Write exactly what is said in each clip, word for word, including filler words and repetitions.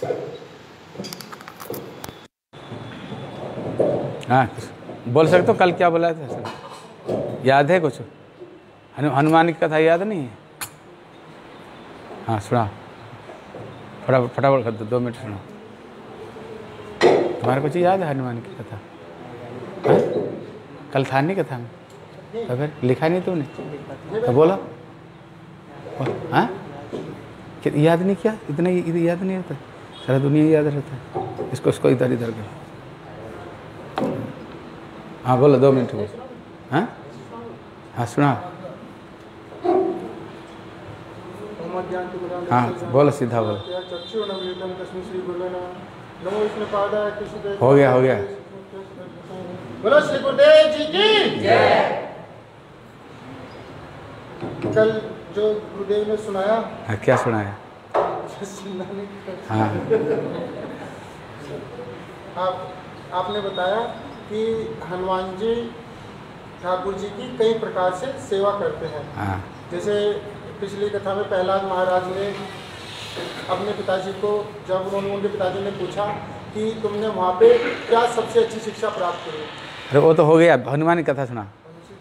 हाँ बोल सकते हो, कल क्या बोला था सर? याद है कुछ? हनु हनुमान की कथा याद नहीं है? हाँ सुना, फटाफट फटाफट कर दो, दो मिनट सुनो। तुम्हारे कुछ याद है हनुमान की कथा? हाँ? कल था नहीं कथा में, तो फिर लिखा नहीं तूने, तो बोलो। हाँ याद नहीं किया? इतना इधर याद नहीं रहता, सारा दुनिया याद रहता है। इसको इसको इधर इधर कर। हाँ बोलो, दो मिनट बोलो। हाँ हाँ सुना। हाँ बोलो, सीधा बोलो। हो गया हो गया। बोलो श्री गुरुदेव जी की जय। कल जो गुरुदेव ने सुनाया। हाँ क्या सुनाया? हाँ आप आपने बताया कि हनुमान जी ठाकुर जी की कई प्रकार से सेवा करते हैं। हाँ। जैसे पिछली कथा में प्रहलाद महाराज ने अपने पिताजी को, जब उन्होंने उनके पिताजी ने पूछा कि तुमने वहाँ पे क्या सबसे अच्छी शिक्षा प्राप्त करी। अरे वो तो हो गया, हनुमान की कथा सुना।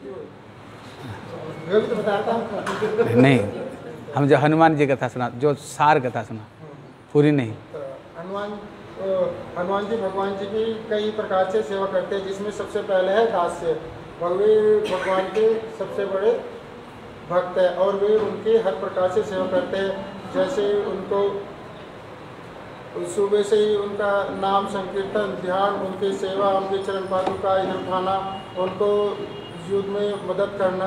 तो बताया था नहीं, हम जो हनुमान जी कथा सुना, जो सार कथा सुना, पूरी नहीं। हनुमान हनुमान जी भगवान जी की कई प्रकार से सेवा करते हैं, जिसमें सबसे पहले है दास्य। भगवान भगवान के सबसे बड़े भक्त है और वे उनके हर प्रकार से सेवा करते हैं। जैसे उनको सुबह से ही उनका नाम संकीर्तन, ध्यान, उनकी सेवा, उनके चरण पादुका इधर उठाना, उनको युद्ध में मदद करना।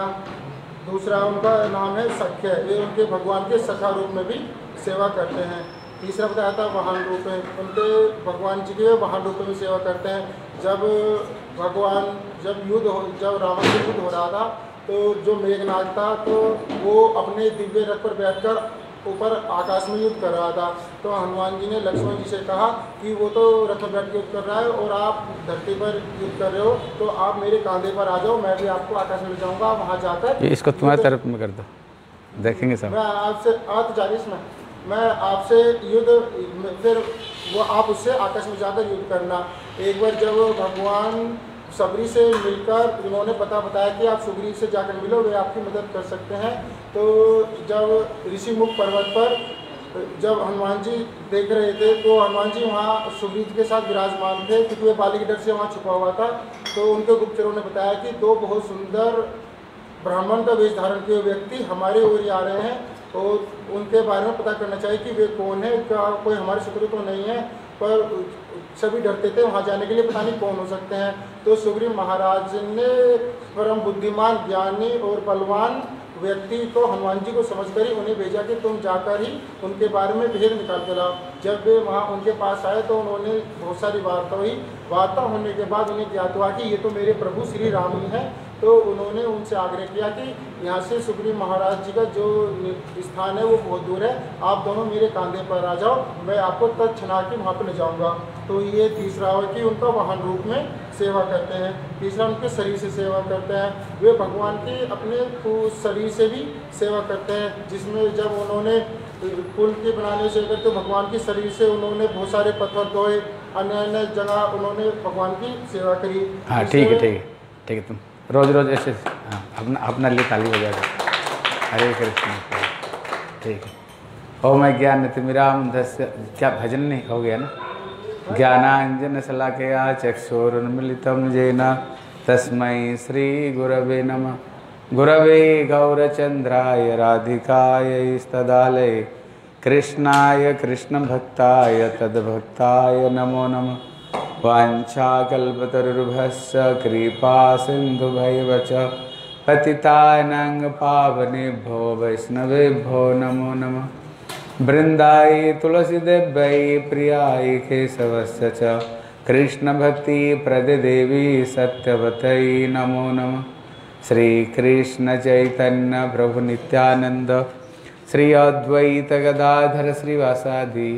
दूसरा उनका नाम है सख्य, वे उनके भगवान के सखा रूप में भी सेवा करते हैं। तीसरा बताया था वाहन रूप में, उनके भगवान जी के वाहन रूप में सेवा करते हैं। जब भगवान जब युद्ध हो जब रावण से युद्ध हो रहा था, तो जो मेघनाद था तो वो अपने दिव्य रथ पर बैठकर ऊपर आकाश में युद्ध कर रहा था। तो हनुमान जी ने लक्ष्मण जी से कहा कि वो तो रथ पर बैठ के युद्ध कर रहा है और आप धरती पर युद्ध कर रहे हो, तो आप मेरे कांधे पर आ जाओ, मैं भी आपको आकाश में ले जाऊंगा। वहाँ जाकर इसको तुम्हारी तरफ में कर दो, देखेंगे सब। मैं आपसे आज चालीस में मैं आपसे युद्ध, फिर वो आप उससे आकाश में जाकर युद्ध करना। एक बार जब भगवान सबरी से मिलकर उन्होंने पता बताया कि आप सुग्रीव से जाकर मिलो, वे आपकी मदद कर सकते हैं। तो जब ऋषिमुख पर्वत पर जब हनुमान जी देख रहे थे, तो हनुमान जी वहाँ सुग्रीव के साथ विराजमान थे, क्योंकि वे बाली के डर से वहाँ छुपा हुआ था। तो उनके गुप्तचरों ने बताया कि दो बहुत सुंदर ब्राह्मण का वेश धारण किए व्यक्ति हमारे ओर आ रहे हैं, तो उनके बारे में पता करना चाहिए कि वे कौन है, क्या कोई हमारे शत्रु तो नहीं है। पर सभी डरते थे वहाँ जाने के लिए, पता नहीं कौन हो सकते हैं। तो सुग्रीव महाराज ने परम बुद्धिमान, ज्ञानी और बलवान व्यक्ति को हनुमान जी को समझकर ही उन्हें भेजा कि तुम जाकर ही उनके बारे में भेद निकाल कर लाओ। जब वे वहाँ उनके पास आए तो उन्होंने बहुत सारी वार्ता हुई। वार्ता होने के बाद उन्हें ज्ञात हुआ कि ये तो मेरे प्रभु श्री राम ही हैं। तो उन्होंने उनसे आग्रह किया कि यहाँ से सुग्रीव महाराज जी का जो स्थान है वो बहुत दूर है, आप दोनों मेरे कांधे पर आ जाओ, मैं आपको तत्क्षणा के वहाँ पर ले जाऊँगा। तो ये तीसरा है कि उनका वाहन रूप में सेवा करते हैं। तीसरा उनके शरीर से सेवा करते हैं, वे भगवान की अपने शरीर से भी सेवा करते हैं, जिसमें जब उन्होंने पुल के बनाने से लेकर तो भगवान की शरीर से उन्होंने बहुत सारे पत्थर धोए, अन्य अन्य जगह उन्होंने भगवान की सेवा करी। हाँ ठीक है ठीक है ठीक है, तुम रोज रोज ऐसे हाँ अपना अपना लिए ताली बजाओ। हरे कृष्ण। ठीक है। ओम ज्ञानतिमिराम धस्य, क्या भजन नहीं हो गया ना? ज्ञानांजन शलाकया चक्षुरुन्मीलितं येन तस्मै श्री गुरवे नमः। गुरवे गौरचंद्राय राधिकायै कृष्णाय कृष्णभक्ताय तद्भक्ताय नमो नमः। वाञ्छाकल्पतरुर्भस्य कृपा सिन्धुभैव च पतितानां पावनेभ्यो वैष्णवेभ्यो नमो नमः। वृन्दाय तुलसीदेव्यै प्रियाय केशवस्य च कृष्णभक्तिप्रददेवी सत्यवत्यै नमो नमः। श्रीकृष्ण चैतन्य प्रभु नित्यानंद श्री अद्वैत गदाधर श्रीवासादि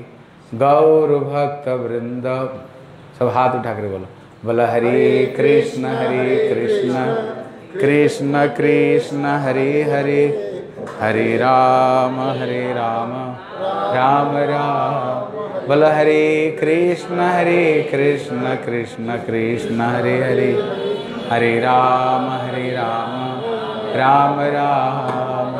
गौरभक्तवृंद। सब हाथ उठा कर बोलो, बोला हरे कृष्ण हरे कृष्ण कृष्ण कृष्ण हरे हरे, हरे राम हरे राम राम राम बोलो हरे कृष्ण हरे कृष्ण कृष्ण कृष्ण हरे हरे, हरे राम हरे राम राम राम।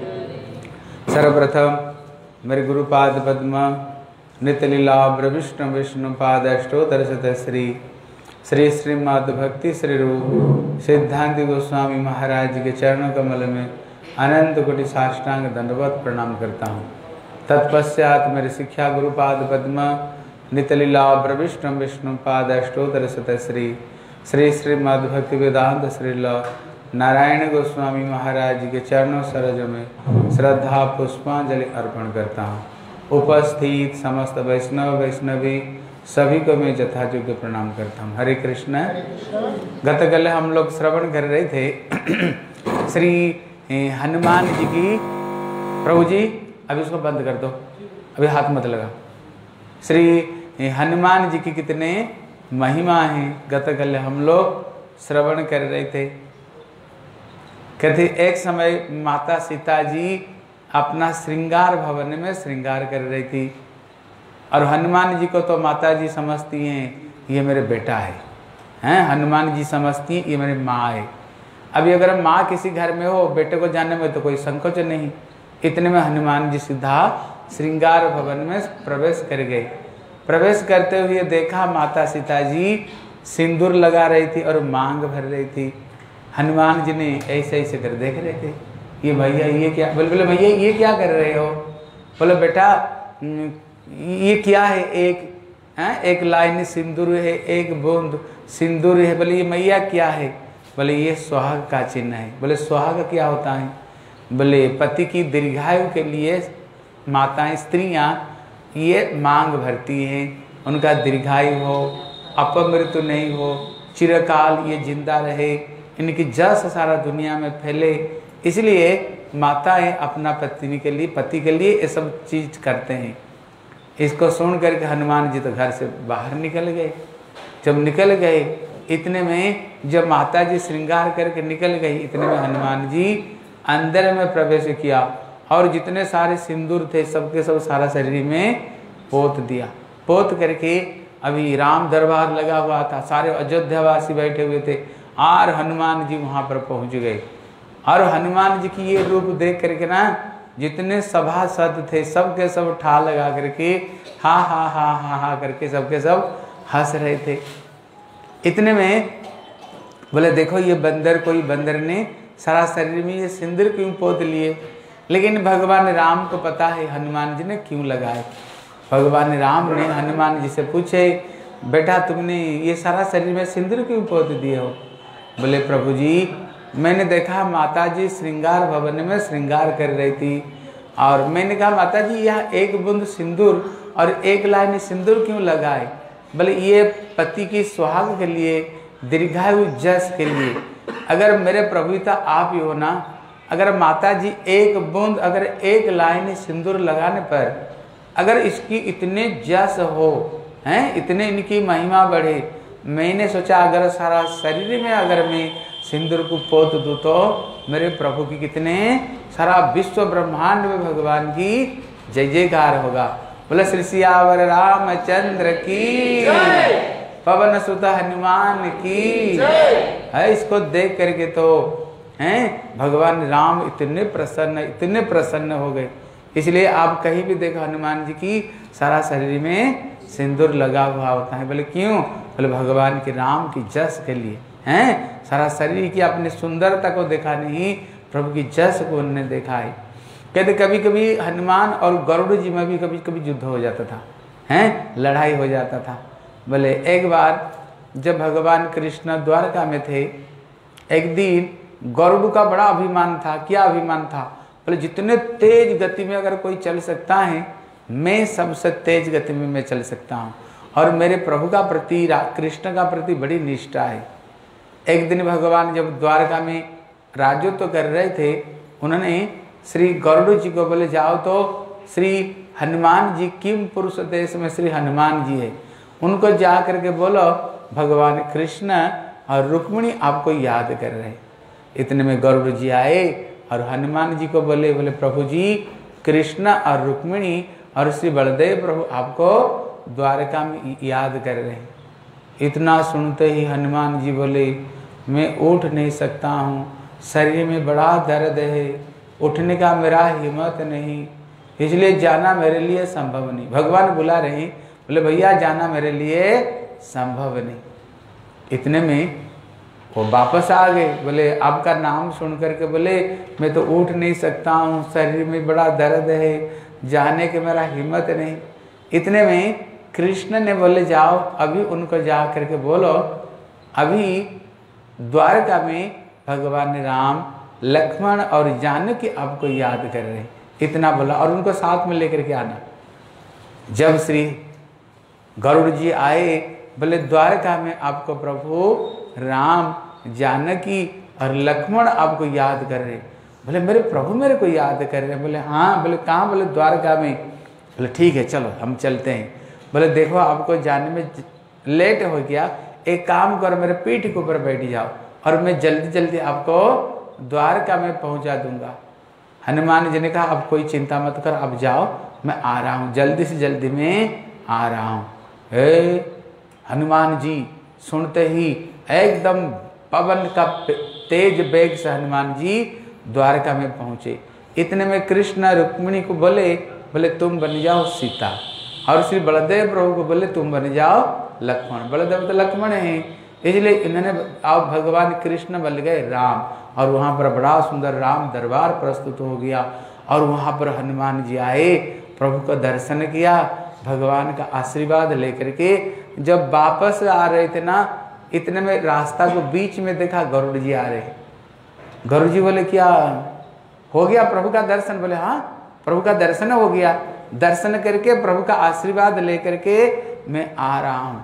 सर्वप्रथम मेरे गुरुपाद पद्म नित्य लीलाभ्र विष्णु विष्णु पाद अष्टोत्तर शत श्री श्री श्रीमद् भक्ति श्री रूप सिद्धांत गोस्वामी महाराज के चरण कमल में अनंत कोटि साष्टांग दंडवत प्रणाम करता हूँ। तत्पश्चात मेरे शिक्षा गुरुपाद पद्म नित्य लीलाभ्र विष्णु विष्णु पाद अष्टोत्तर शत श्री श्री श्रीमद् भक्ति वेदांत श्रील नारायण गोस्वामी महाराज के चरणों सरोज में श्रद्धा पुष्पांजलि अर्पण करता हूँ। उपस्थित समस्त वैष्णव वैष्णवी सभी को मैं यथायोग्य प्रणाम करता हूँ। हरे कृष्ण। गत कल हम लोग श्रवण कर रहे थे श्री हनुमान जी की, प्रभु जी अभी इसको बंद कर दो, अभी हाथ मत लगा। श्री हनुमान जी की कितने महिमा हैं, गत कल हम लोग श्रवण कर रहे थे। कहते एक समय माता सीता जी अपना श्रृंगार भवन में श्रृंगार कर रही थी और हनुमान जी को तो माता जी समझती हैं ये मेरे बेटा है, हैं हनुमान जी समझती हैं ये मेरी माँ है। अभी अगर माँ किसी घर में हो बेटे को जानने में तो कोई संकोच नहीं। इतने में हनुमान जी सीधा श्रृंगार भवन में प्रवेश कर गए। प्रवेश करते हुए देखा माता सीता जी सिंदूर लगा रही थी और मांग भर रही थी। हनुमान जी ने ऐसे ऐसे कर देख रहे थे, ये भैया ये क्या, बोले बोले भैया ये क्या कर रहे हो? बोले बेटा ये क्या है, एक है एक लाइन सिंदूर है, एक बूंद सिंदूर है। बोले ये मैया क्या है? बोले ये सुहाग का चिन्ह है। बोले सुहाग क्या होता है? बोले पति की दीर्घायु के लिए माताएं स्त्रियां ये मांग भरती हैं, उनका दीर्घायु हो, अपमृत्यु नहीं हो, चिरकाल ये जिंदा रहे, इनकी जस सारा दुनिया में फैले, इसलिए माताएं अपना पत्नी के लिए पति के लिए ये सब चीज करते हैं। इसको सुन करके हनुमान जी तो घर से बाहर निकल गए। जब निकल गए इतने में जब माता जी श्रृंगार करके निकल गई, इतने में हनुमान जी अंदर में प्रवेश किया और जितने सारे सिंदूर थे सबके सब सारा शरीर में पोत दिया। पोत करके अभी राम दरबार लगा हुआ था, सारे अयोध्यावासी बैठे हुए थे और हनुमान जी वहाँ पर पहुँच गए। और हनुमान जी की ये रूप देख करके ना जितने सभासद थे सबके सब ठा लगा करके हा हा हा हा हा करके सबके सब हंस रहे थे। इतने में बोले देखो ये बंदर, कोई बंदर ने सारा शरीर में ये सिंदूर क्यों पोत लिए? लेकिन भगवान राम को पता है हनुमान जी ने क्यों लगाए। भगवान राम ने हनुमान जी से पूछे बेटा तुमने ये सारा शरीर में सिंदूर क्यों पोत दिए हो? बोले प्रभु जी मैंने देखा माता जी श्रृंगार भवन में श्रृंगार कर रही थी और मैंने कहा माता जी यह एक बूंद सिंदूर और एक लाइन सिंदूर क्यों लगाए? बोले ये पति की सुहाग के लिए, दीर्घायु जस के लिए। अगर मेरे प्रभुता आप ही हो ना, अगर माता जी एक बूंद अगर एक लाइन सिंदूर लगाने पर अगर इसकी इतने जस हो हैं, इतने इनकी महिमा बढ़े, मैंने सोचा अगर सारा शरीर में अगर मैं सिंदूर को पोत दूँ तो मेरे प्रभु की कितने सारा विश्व ब्रह्मांड में भगवान की जय जयकार होगा। बोले श्री सियावर रामचंद्र की, पवन सुत हनुमान की है। इसको देख करके तो हैं भगवान राम इतने प्रसन्न इतने प्रसन्न हो गए। इसलिए आप कहीं भी देखो हनुमान जी की सारा शरीर में सिंदूर लगा हुआ होता है। बोले क्यों? बोले भगवान के राम की जस के लिए हैं। सारा शरीर की अपनी सुंदरता को देखा नहीं, प्रभु की जस को उन्होंने देखा है। कहते कभी कभी हनुमान और गरुड़ जी में भी कभी कभी युद्ध हो जाता था, हैं लड़ाई हो जाता था। बोले एक बार जब भगवान कृष्ण द्वारका में थे, एक दिन गरुड़ का बड़ा अभिमान था। क्या अभिमान था? बोले जितने तेज गति में अगर कोई चल सकता है मैं सबसे तेज गति में मैं चल सकता हूँ और मेरे प्रभु का प्रति कृष्ण का प्रति बड़ी निष्ठा है। एक दिन भगवान जब द्वारका में राजत्व तो कर रहे थे, उन्होंने श्री गरुड़ जी को बोले जाओ तो श्री हनुमान जी किम पुरुष देश में श्री हनुमान जी है, उनको जा करके बोलो भगवान कृष्ण और रुक्मिणी आपको याद कर रहे। इतने में गरुड़ जी आए और हनुमान जी को बोले बोले प्रभु जी कृष्ण और रुक्मिणी और श्री बलदेव प्रभु आपको द्वारका में याद कर रहे हैं। इतना सुनते ही हनुमान जी बोले, मैं उठ नहीं सकता हूँ, शरीर में बड़ा दर्द है, उठने का मेरा हिम्मत नहीं, इसलिए जाना मेरे लिए संभव नहीं। भगवान बुला रहे हैं, बोले भैया जाना मेरे लिए संभव नहीं। इतने में वो वापस आ गए, बोले आपका नाम सुन करके बोले मैं तो उठ नहीं सकता हूँ, शरीर में बड़ा दर्द है, जाने के मेरा हिम्मत नहीं। इतने में कृष्ण ने बोले जाओ अभी उनको जा करके बोलो, अभी द्वारका में भगवान राम लक्ष्मण और जानकी आपको याद कर रहे हैं। इतना बोला और उनको साथ में लेकर के आना। जब श्री गरुड़ जी आए, बोले द्वारका में आपको प्रभु राम जानकी और लक्ष्मण आपको याद कर रहे। बोले मेरे प्रभु मेरे को याद कर रहे हैं। बोले हाँ। बोले कहाँ? बोले द्वारका में। बोले ठीक है चलो हम चलते हैं। बोले देखो आपको जाने में लेट हो गया, एक काम करो मेरे पीठ के ऊपर बैठ जाओ और मैं जल्दी जल्दी आपको द्वारका में पहुंचा दूंगा। हनुमान जी ने कहा अब कोई चिंता मत कर, अब जाओ मैं आ रहा हूँ, जल्दी से जल्दी मैं आ रहा हूँ। हे हनुमान जी सुनते ही एकदम पवन का तेज वेग से हनुमान जी द्वारका में पहुँचे। इतने में कृष्ण रुक्मिणी को बोले बोले तुम बन जाओ सीता, और श्री बलदेव प्रभु को बोले तुम बन जाओ लक्ष्मण। बलदेव तो लक्ष्मण हैं, इसलिए इन्होंने आप भगवान कृष्ण बन गए राम, और वहाँ पर बड़ा सुंदर राम दरबार प्रस्तुत हो गया। और वहाँ पर हनुमान जी आए, प्रभु का दर्शन किया, भगवान का आशीर्वाद लेकर के जब वापस आ रहे थे ना, इतने में रास्ता को बीच में देखा गरुड़ जी आ रहे। गरुड़ जी बोले क्या हो गया प्रभु का दर्शन? बोले हाँ प्रभु का दर्शन हो गया, दर्शन करके प्रभु का आशीर्वाद लेकर के मैं आ रहा हूँ।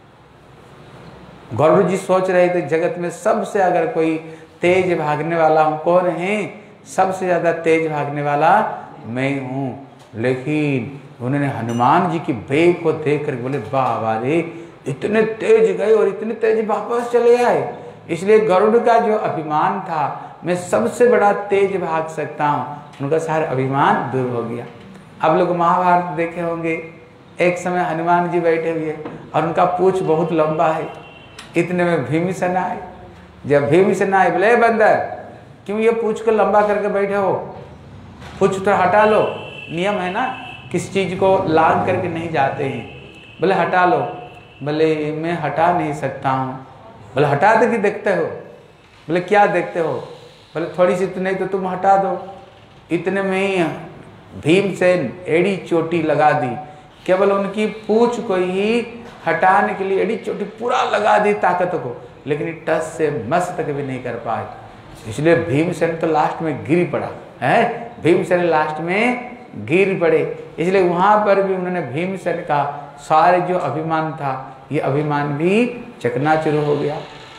गरुड़ जी सोच रहे थे जगत में सबसे अगर कोई तेज भागने वाला हूँ कौन है? सबसे ज्यादा तेज भागने वाला मैं हूँ। लेकिन उन्होंने हनुमान जी की वेग को देख कर बोले वाह वाह रे, इतने तेज गए और इतने तेज वापस चले आए। इसलिए गरुड़ का जो अभिमान था मैं सबसे बड़ा तेज भाग सकता हूँ, उनका सारा अभिमान दूर हो गया। अब लोग महाभारत देखे होंगे, एक समय हनुमान जी बैठे हुए और उनका पूंछ बहुत लंबा है। इतने में भीमसेन आए। जब भीमसेन आए बोले बंदर क्यों ये पूंछ को लंबा करके बैठे हो, पूंछ तो हटा लो। नियम है ना, किस चीज को लांग करके नहीं जाते हैं। बोले हटा लो। बोले मैं हटा नहीं सकता हूँ। बोले हटा दे कि देखते हो? बोले क्या देखते हो? बोले थोड़ी सी तो नहीं तो तुम हटा दो। इतने में ही भीमसेन एड़ी चोटी लगा दी, केवल उनकी पूंछ को ही हटाने के लिए एड़ी चोटी पूरा लगा दी ताकत को, लेकिन टस से मस तक भी नहीं कर पाए। इसलिए भीमसेन तो लास्ट में गिर पड़ा है, भीमसेन लास्ट में गिर पड़े। इसलिए वहां पर भी उन्होंने भीमसेन का सारे जो अभिमान था ये अभिमान भी चकनाचूर हो गया।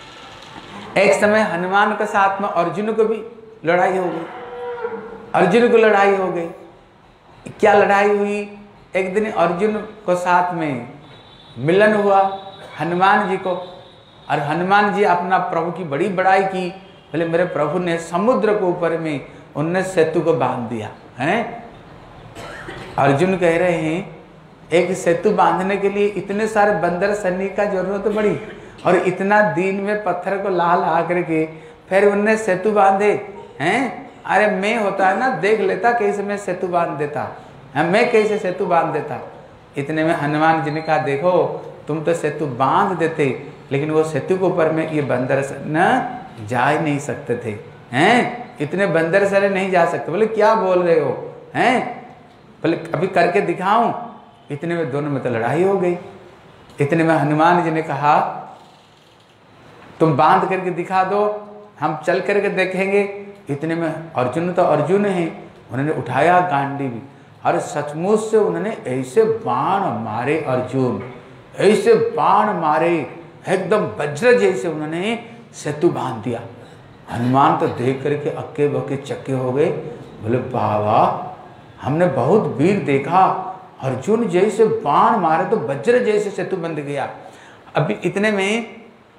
एक समय हनुमान के साथ में अर्जुन को भी लड़ाई हो गई, अर्जुन को लड़ाई हो गई। क्या लड़ाई हुई? एक दिन अर्जुन को साथ में मिलन हुआ हनुमान जी को, और हनुमान जी अपना प्रभु की बड़ी बड़ाई की। बोले मेरे प्रभु ने समुद्र के ऊपर में उनने सेतु को बांध दिया है। अर्जुन कह रहे हैं एक सेतु बांधने के लिए इतने सारे बंदर सैनिक का जरूरत पड़ी, और इतना दिन में पत्थर को ला ला करके फिर उनने सेतु बांधे हैं। अरे मैं होता है ना देख लेता कैसे मैं सेतु बांध देता, मैं कैसे सेतु बांध देता। इतने में हनुमान जी ने कहा देखो तुम तो सेतु बांध देते, लेकिन वो सेतु के ऊपर में ये बंदर न जा ही नहीं सकते थे हैं, इतने बंदर सारे नहीं जा सकते। बोले क्या बोल रहे हो हैं? बोले अभी करके दिखाऊं। इतने में दोनों में तो लड़ाई हो गई। इतने में हनुमान जी ने कहा तुम बांध करके दिखा दो, हम चल करके देखेंगे। इतने में अर्जुन तो अर्जुन है, उन्होंने उठाया गांडी भी, और सचमुच से उन्होंने ऐसे बाण मारे, अर्जुन ऐसे बाण मारे एकदम वज्र जैसे उन्होंने सेतु बांध दिया। हनुमान तो देख करके अक्के बक्के चक्के हो गए। बोले बाबा हमने बहुत वीर देखा, अर्जुन जैसे बाण मारे तो वज्र जैसे सेतु बंध गया। अभी इतने में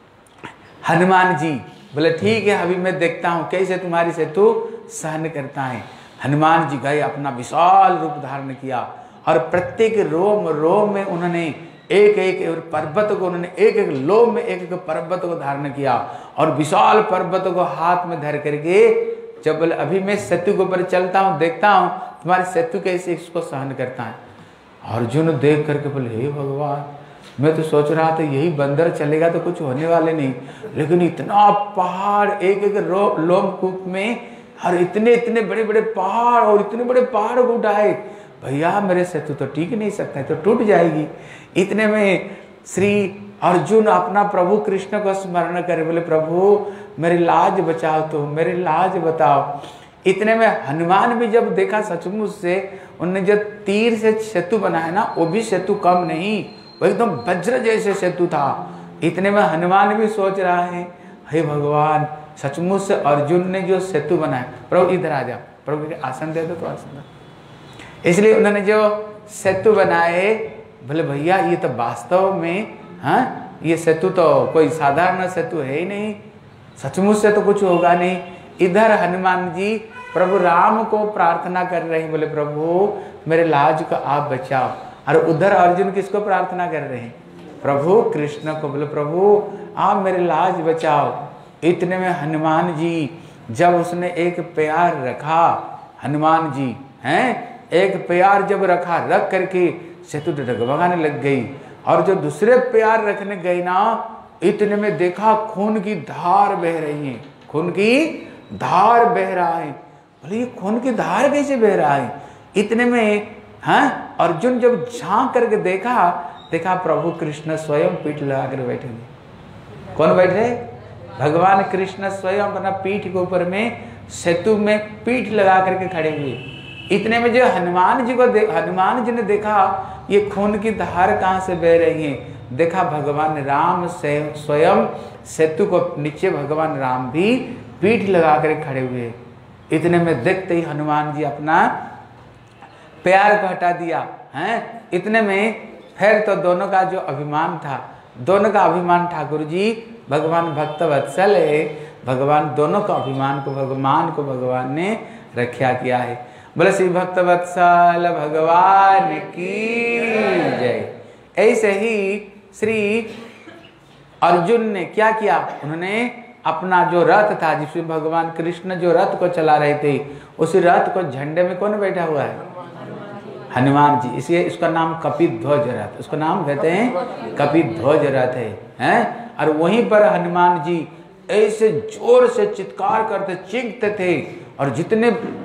हनुमान जी बोले ठीक है अभी मैं देखता हूँ कैसे तुम्हारी सेतु सहन करता है। हनुमान जी गए, अपना विशाल रूप धारण किया और प्रत्येक रोम रोम में उन्होंने एक एक पर्वत को, उन्होंने एक एक लोम में एक एक पर्वत को धारण किया और विशाल पर्वत को हाथ में धर करके जब बोले अभी मैं सेतु के ऊपर चलता हूँ, देखता हूँ तुम्हारे सेतु कैसे इसको सहन करता है। अर्जुन देख करके बोले हे भगवान, मैं तो सोच रहा था यही बंदर चलेगा तो कुछ होने वाले नहीं, लेकिन इतना पहाड़ एक एक लोमकूप में और इतने इतने बड़े बड़े पहाड़ और इतने बड़े पहाड़ को उठाए, भैया मेरे सेतु तो टिक नहीं सकता है, तो टूट जाएगी। इतने में श्री अर्जुन अपना प्रभु कृष्ण को स्मरण करे, बोले प्रभु मेरी लाज बचाओ, तो मेरी लाज बताओ। इतने में हनुमान भी जब देखा सचमुच से उन्होंने जो तीर से सेतु बनाया ना, वो भी सेतु कम नहीं, वो एकदम वज्र जैसे सेतु था। इतने में हनुमान भी सोच रहा है हे भगवान, सचमुच से अर्जुन ने जो सेतु बनाया, प्रभु इधर आ जाओ, प्रभु के आसन दे दो तो आसन दो। इसलिए उन्होंने जो सेतु बनाए, बोले भैया ये तो वास्तव में हाँ ये सेतु तो कोई साधारण सेतु है ही नहीं, सचमुच से तो कुछ होगा नहीं। इधर हनुमान जी प्रभु राम को प्रार्थना कर रहे हैं, बोले प्रभु मेरे लाज को आप बचाओ। और उधर अर्जुन किसको प्रार्थना कर रहे हैं? प्रभु कृष्ण को, बोले प्रभु आप मेरे लाज बचाओ। इतने में हनुमान जी जब उसने एक प्यार रखा, हनुमान जी हैं एक प्यार जब रखा, रख करके सेतु डगमगाने लग गई। और जो दूसरे प्यार रखने गई ना, इतने में देखा खून की धार बह रही है, खून की धार बह रहा है। बोले ये खून की धार कैसे बह रहा है? इतने में हाँ अर्जुन जब झांक करके देखा, देखा प्रभु कृष्ण स्वयं पीठ लगा कर बैठे हुए। कौन बैठे? भगवान कृष्ण स्वयं अपना पीठ के ऊपर में सेतु में पीठ लगा करके खड़े हुए। इतने में जो हनुमान जी को हनुमान जी ने देखा ये खून की धार कहाँ से बह रही है, देखा भगवान राम से स्वयं सेतु को नीचे भगवान राम भी पीठ लगा कर खड़े हुए। इतने में देखते ही हनुमान जी अपना पैर को हटा दिया हैं। इतने में फिर तो दोनों का जो अभिमान था, दोनों का अभिमान ठाकुर जी भगवान भक्त वत्सल है, भगवान दोनों का अभिमान को भगवान को भगवान ने रक्षा किया है। बोले श्री भक्त वत्सल भगवान की जय। ऐसे ही श्री अर्जुन ने क्या किया, उन्होंने अपना जो रथ था जिसमें भगवान कृष्ण जो रथ को चला रहे थे, उसी रथ को झंडे में कौन बैठा हुआ है? हनुमान जी। इसलिए इसका नाम कपिध्वज रथ, उसका नाम कहते हैं कपिध्वज रथ है, हैं? और वहीं पर हनुमान जी ऐसे जोर से चित्कार करते चीखते थे, और जितने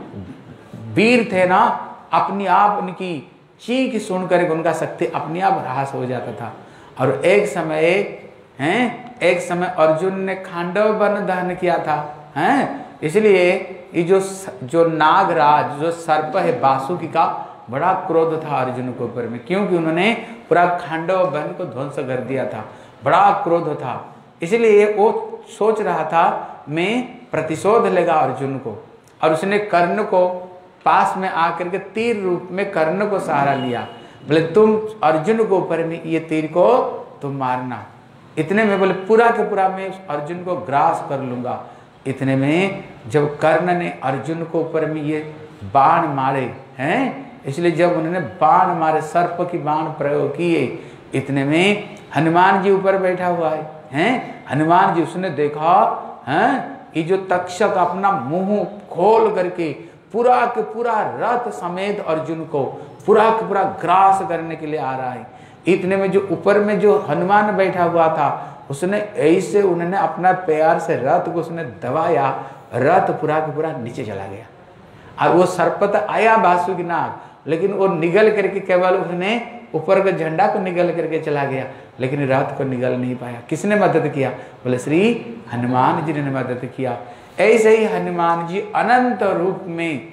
वीर थे ना, अपनी आप उनकी चीख सुन कर उनका शक्ति अपने आप ह्रास हो जाता था। और एक समय हैं एक समय अर्जुन ने खांडव वन दहन किया था, हैं? इसलिए ये जो जो नागराज जो सर्प है वासुकी का बड़ा क्रोध था अर्जुन के ऊपर में, क्योंकि उन्होंने पूरा खांडव वन को ध्वंस कर दिया था, बड़ा क्रोध था। इसलिए वो सोच रहा था मैं प्रतिशोध लेगा अर्जुन को, और उसने कर्ण को पास में आकर के तीर रूप में कर्ण को सहारा लिया। बोले तुम अर्जुन को ऊपर में ये तीर को तुम मारना। इतने में बोले पूरा के पूरा मैं अर्जुन को ग्रास कर लूंगा। इतने में जब कर्ण ने अर्जुन को ऊपर में ये बाण मारे हैं, इसलिए जब उन्होंने बाण मारे, सर्प की बाण प्रयोग किए, इतने में हनुमान जी ऊपर बैठा हुआ है, हैं? हनुमान जी उसने देखा हैं ये जो तक्षक अपना मुंह खोल करके पूरा के पूरा रथ समेत अर्जुन को पूरा के पूरा ग्रास करने के लिए आ रहा है। इतने में जो ऊपर में जो हनुमान बैठा हुआ था, उसने ऐसे उन्होंने अपना पैर से रथ को उसने दबाया, रथ पूरा के पूरा नीचे चला गया। और वो सर्पत आया वासुकी नाग, लेकिन वो निगल करके केवल उसने ऊपर का झंडा को निगल करके चला गया, लेकिन रथ को निगल नहीं पाया। किसने मदद किया? बोले श्री हनुमान जी ने मदद किया। ऐसे ही हनुमान जी अनंत रूप में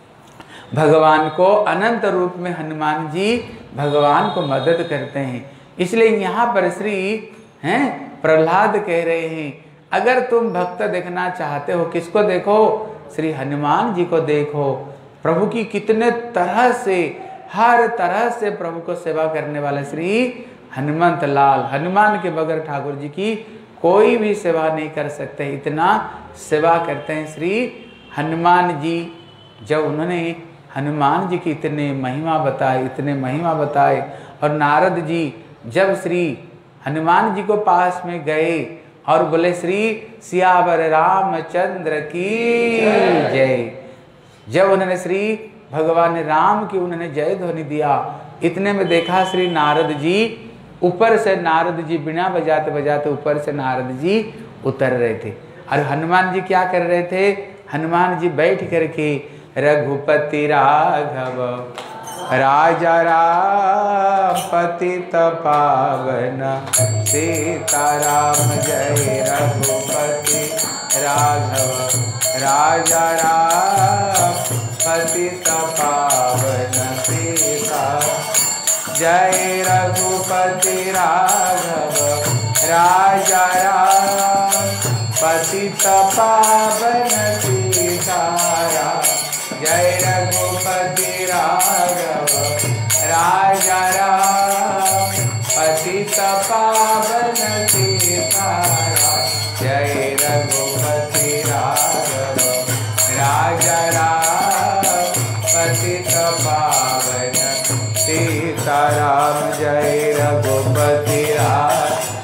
भगवान को अनंत रूप में हनुमान जी भगवान को मदद करते हैं। इसलिए यहाँ पर श्री हैं प्रहलाद कह रहे हैं अगर तुम भक्त देखना चाहते हो, किसको देखो? श्री हनुमान जी को देखो। प्रभु की कितने तरह से हर तरह से प्रभु को सेवा करने वाले श्री हनुमंत लाल, हनुमान के बगैर ठाकुर जी की कोई भी सेवा नहीं कर सकते, इतना सेवा करते हैं श्री हनुमान जी। जब उन्होंने हनुमान जी की इतने महिमा बताए, इतने महिमा बताए। और नारद जी जब श्री हनुमान जी को पास में गए और बोले श्री सियावर रामचंद्र की जय, जब उन्होंने श्री भगवान राम की उन्होंने जय ध्वनि दिया, इतने में देखा श्री नारद जी ऊपर से, नारद जी बिना बजाते बजाते ऊपर से नारद जी उतर रहे थे। और हनुमान जी क्या कर रहे थे? हनुमान जी बैठ करके रघुपति राघव राजा राम पतित पावन सीताराम जय रघुपति राघव राजा राम पतित पावन सीता जय रघुपति राघव राजा राम पतित पावन सीताराम जय रघुपति राघव राजा राम पतित पावन सीताराम जय रघुपति राघव राजा राम पतित पावन सीताराम जय रघुपति राघव।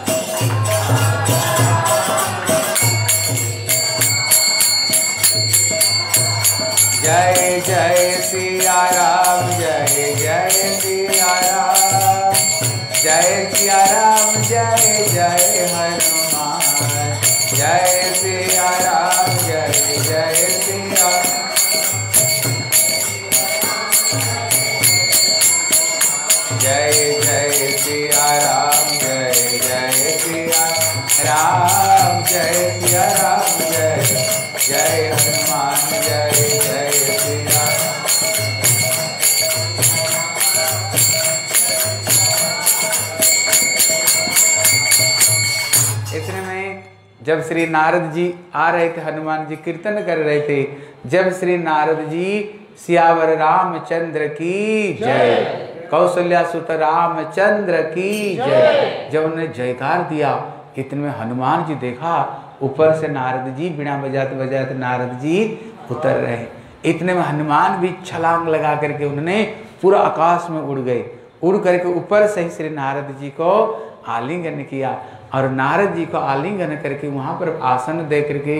जय जय सिया राम जय जय सिया राम जय सिया राम जय जय हनुमान जय सिया राम जय जय सिया जय जय सिया राम जय जय सिया राम जय सिया राम जय जय हनुमान जय जय सिया। इतने में जब श्री नारद जी आ रहे थे, हनुमान जी कीर्तन कर रहे थे, जब श्री नारद जी सियावर रामचंद्र की जय कौशल्या सुत रामचंद्र की जय, जब उन्होंने जयकार दिया, इतने में हनुमान जी देखा ऊपर से नारद जी बिना बजाते बजाते नारद जी उतर रहे। इतने में हनुमान भी छलांग लगा करके उन्होंने पूरा आकाश में उड़ गए। उड़ करके ऊपर से ही श्री नारद जी को आलिंगन किया और नारद जी को आलिंगन करके वहाँ पर आसन दे करके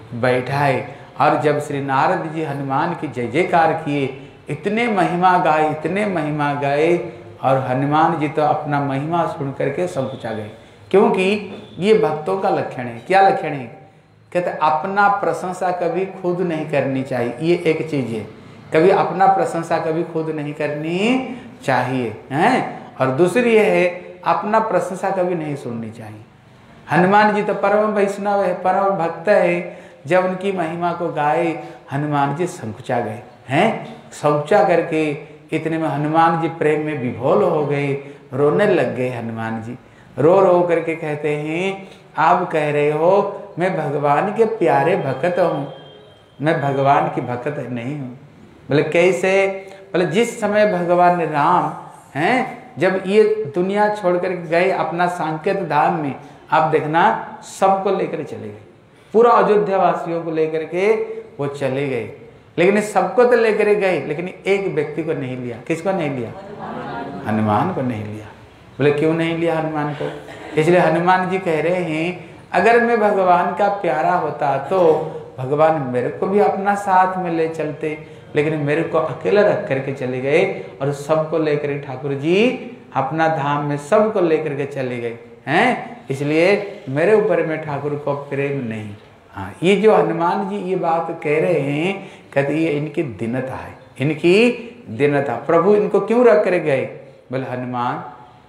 बैठाए। और जब श्री नारद जी हनुमान की जय जयकार किए, इतने महिमा गाए, इतने महिमा गाए, और हनुमान जी तो अपना महिमा सुन करके संकुचा गए, क्योंकि ये भक्तों का लक्षण है। क्या लक्षण है? कहते अपना प्रशंसा कभी खुद नहीं करनी चाहिए, ये एक चीज है। कभी अपना प्रशंसा कभी खुद नहीं करनी चाहिए, हैं? और दूसरी ये है अपना प्रशंसा कभी नहीं सुननी चाहिए। हनुमान जी तो परम वैष्णव है, परम भक्त है। जब उनकी महिमा को गाए, हनुमान जी संकुचा गए, हैं? संकुचा करके इतने में हनुमान जी प्रेम में विभोल हो गए, रोने लग गए। हनुमान जी रो रो करके कहते हैं, आप कह रहे हो मैं भगवान के प्यारे भक्त हूँ, मैं भगवान की भक्त नहीं हूँ। बोले कैसे? बोले जिस समय भगवान राम हैं जब ये दुनिया छोड़ कर गए अपना सांकेत धाम में, आप देखना सबको लेकर चले गए, पूरा अयोध्या वासियों को लेकर के वो चले गए। लेकिन सबको तो लेकर गए, लेकिन एक व्यक्ति को नहीं लिया। किसको नहीं लिया? हनुमान को नहीं लिया। बोले क्यों नहीं लिया हनुमान को? इसलिए हनुमान जी कह रहे हैं अगर मैं भगवान का प्यारा होता तो भगवान मेरे को भी अपना साथ में ले चलते, लेकिन मेरे को अकेला रख करके चले गए और सबको लेकर ठाकुर जी अपना धाम में सबको लेकर के चले गए, हैं? इसलिए मेरे ऊपर में ठाकुर को प्रेम नहीं। हाँ, ये जो हनुमान जी ये बात कह रहे हैं, कहते ये इनकी दीनता है, इनकी दीनता। प्रभु इनको क्यों रख कर गए? बोले हनुमान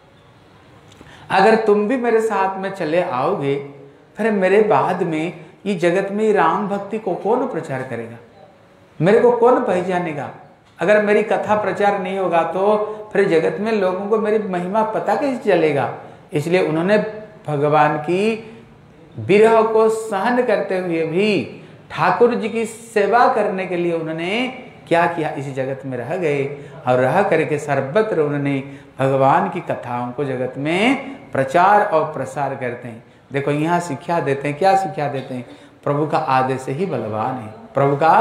अगर तुम भी मेरे साथ में चले आओगे, फिर मेरे बाद में ये जगत में राम भक्ति को कौन प्रचार करेगा? मेरे को कौन पहचानेगा? अगर मेरी कथा प्रचार नहीं होगा तो फिर जगत में लोगों को मेरी महिमा पता कैसे चलेगा? इसलिए उन्होंने भगवान की विरह को सहन करते हुए भी ठाकुर जी की सेवा करने के लिए उन्होंने क्या किया? इस जगत में रह गए और रह करके सर्वत्र उन्होंने भगवान की कथाओं को जगत में प्रचार और प्रसार करते हैं। देखो यहाँ शिक्षा देते हैं, क्या शिक्षा देते हैं? प्रभु का आदेश ही बलवान है, प्रभु का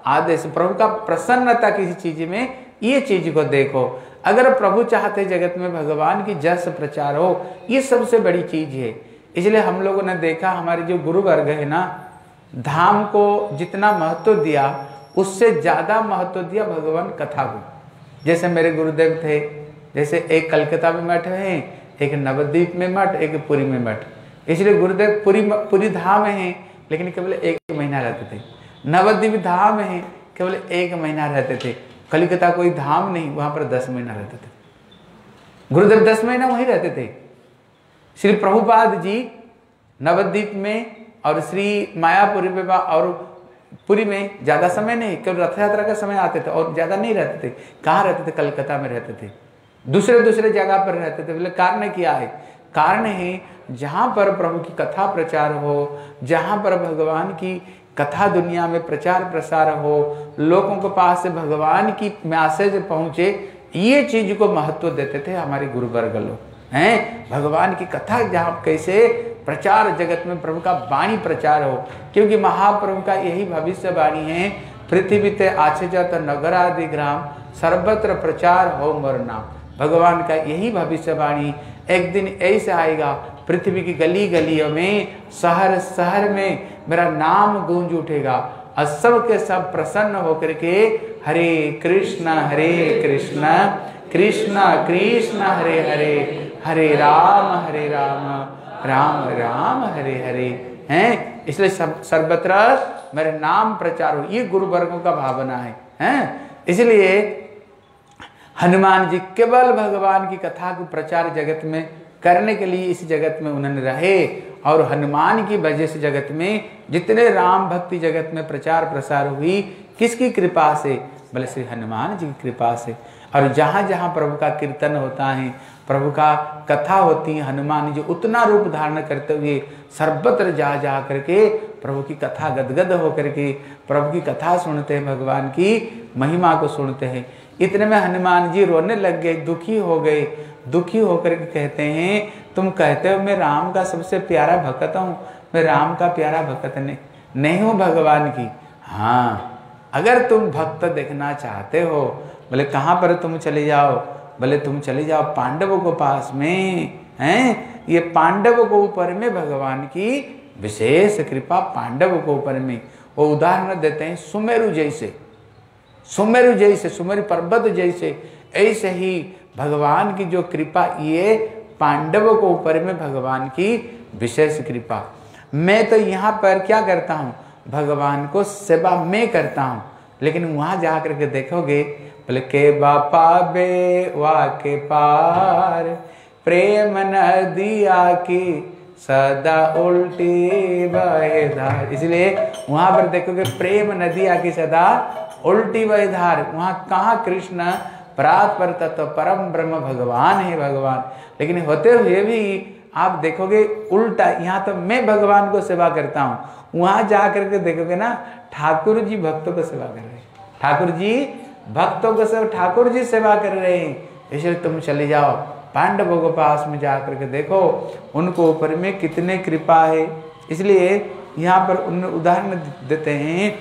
आदेश, प्रभु का प्रसन्नता किसी चीज में, ये चीज को देखो। अगर प्रभु चाहते जगत में भगवान की जस प्रचार हो, ये सबसे बड़ी चीज है। इसलिए हम लोगों ने देखा, हमारे जो गुरु वर्ग है ना, धाम को जितना महत्व दिया उससे ज्यादा महत्व दिया भगवान कथा को। जैसे मेरे गुरुदेव थे, जैसे एक कलकत्ता में मठ है, एक नवद्वीप में मठ, एक पुरी में मठ। इसलिए गुरुदेव पुरी पुरी धाम है लेकिन केवल एक महीना रहते थे, नवद्वीप धाम है केवल एक महीना रहते थे, कलकत्ता कोई धाम नहीं, वहां पर दस महीना रहते थे। गुरुदेव दस महीना वहीं रहते थे। श्री प्रभुपाद जी नवद्वीप में और श्री मायापुरी में और पुरी में ज्यादा समय नहीं, केवल रथ यात्रा का समय आते थे और ज्यादा नहीं रहते थे। कहाँ रहते थे? कलकत्ता में रहते थे, दूसरे दूसरे जगह पर रहते थे। बोले कारण क्या है? कारण है जहां पर प्रभु की कथा प्रचार हो, जहां पर भगवान की कथा दुनिया में प्रचार प्रसार हो, लोगों के पास से भगवान की मैसेज पहुंचे, ये चीज को महत्व देते थे हमारे गुरुवर्ग लोग हैं। भगवान की कथा जहाँ कैसे प्रचार जगत में प्रभु का वाणी प्रचार हो, क्योंकि महाप्रभु का यही भविष्यवाणी है, पृथ्वी ते आश्चर्य नगर आदि ग्राम सर्वत्र प्रचार हो मोर नाम। भगवान का यही भविष्यवाणी, एक दिन ऐसे आएगा पृथ्वी की गली गलियों में, शहर शहर में मेरा नाम गूंज उठेगा और सब के सब प्रसन्न होकर के हरे कृष्ण हरे कृष्ण कृष्ण कृष्ण हरे हरे, हरे राम हरे राम राम राम हरे हरे हैं। इसलिए सब सर्वत्र मेरे नाम प्रचार हो, ये गुरु वर्गों का भावना है हैं। इसलिए हनुमान जी केवल भगवान की कथा को प्रचार जगत में करने के लिए इस जगत में उन्होंने रहे, और हनुमान की वजह से जगत में जितने राम भक्ति जगत में प्रचार प्रसार हुई, किसकी कृपा से? बोले श्री हनुमान जी की कृपा से। और जहाँ जहाँ प्रभु का कीर्तन होता है, प्रभु का कथा होती है, हनुमान जी उतना रूप धारण करते हुए सर्वत्र जा जा करके प्रभु की कथा गदगद होकर के प्रभु की कथा सुनते हैं, भगवान की महिमा को सुनते हैं। इतने में हनुमान जी रोने लग गए, दुखी हो गए। दुखी होकर के कहते हैं, तुम कहते हो मैं राम का सबसे प्यारा भक्त हूँ, मैं राम का प्यारा भक्त नहीं नहीं हूँ भगवान की। हाँ, अगर तुम भक्त देखना चाहते हो, बोले कहाँ पर तुम चले जाओ? बोले तुम चले जाओ पांडवों को पास में हैं। ये पांडवों को ऊपर में भगवान की विशेष कृपा, पांडवों को ऊपर में। वो उदाहरण देते हैं सुमेरु जैसे, सुमेरु जैसे, सुमेरु पर्वत जैसे, ऐसे ही भगवान की जो कृपा, ये पांडवों को ऊपर में भगवान की विशेष कृपा। मैं तो यहाँ पर क्या करता हूँ? भगवान को सेवा मैं करता हूँ, लेकिन वहां जाकर के देखोगे, बोले के बापा बे वा के पार प्रेम नदिया की सदा उल्टी बहे धार। इसलिए वहां पर देखोगे प्रेम नदिया की सदा उल्टी बहे धार। वहां कहाँ कृष्ण परात पर तत्व परम ब्रह्म भगवान है भगवान, लेकिन होते हुए भी आप देखोगे उल्टा। यहाँ तो मैं भगवान को सेवा करता हूँ, वहां जाकर के देखोगे ना ठाकुर जी भक्तों को सेवा कर रहे हैं, ठाकुर जी भक्तों को सेवा, ठाकुर जी सेवा कर रहे हैं। इसलिए तुम चले जाओ पांडवों के पास में जाकर के देखो उनको ऊपर में कितने कृपा है। इसलिए यहाँ पर उन उदाहरण देते हैं,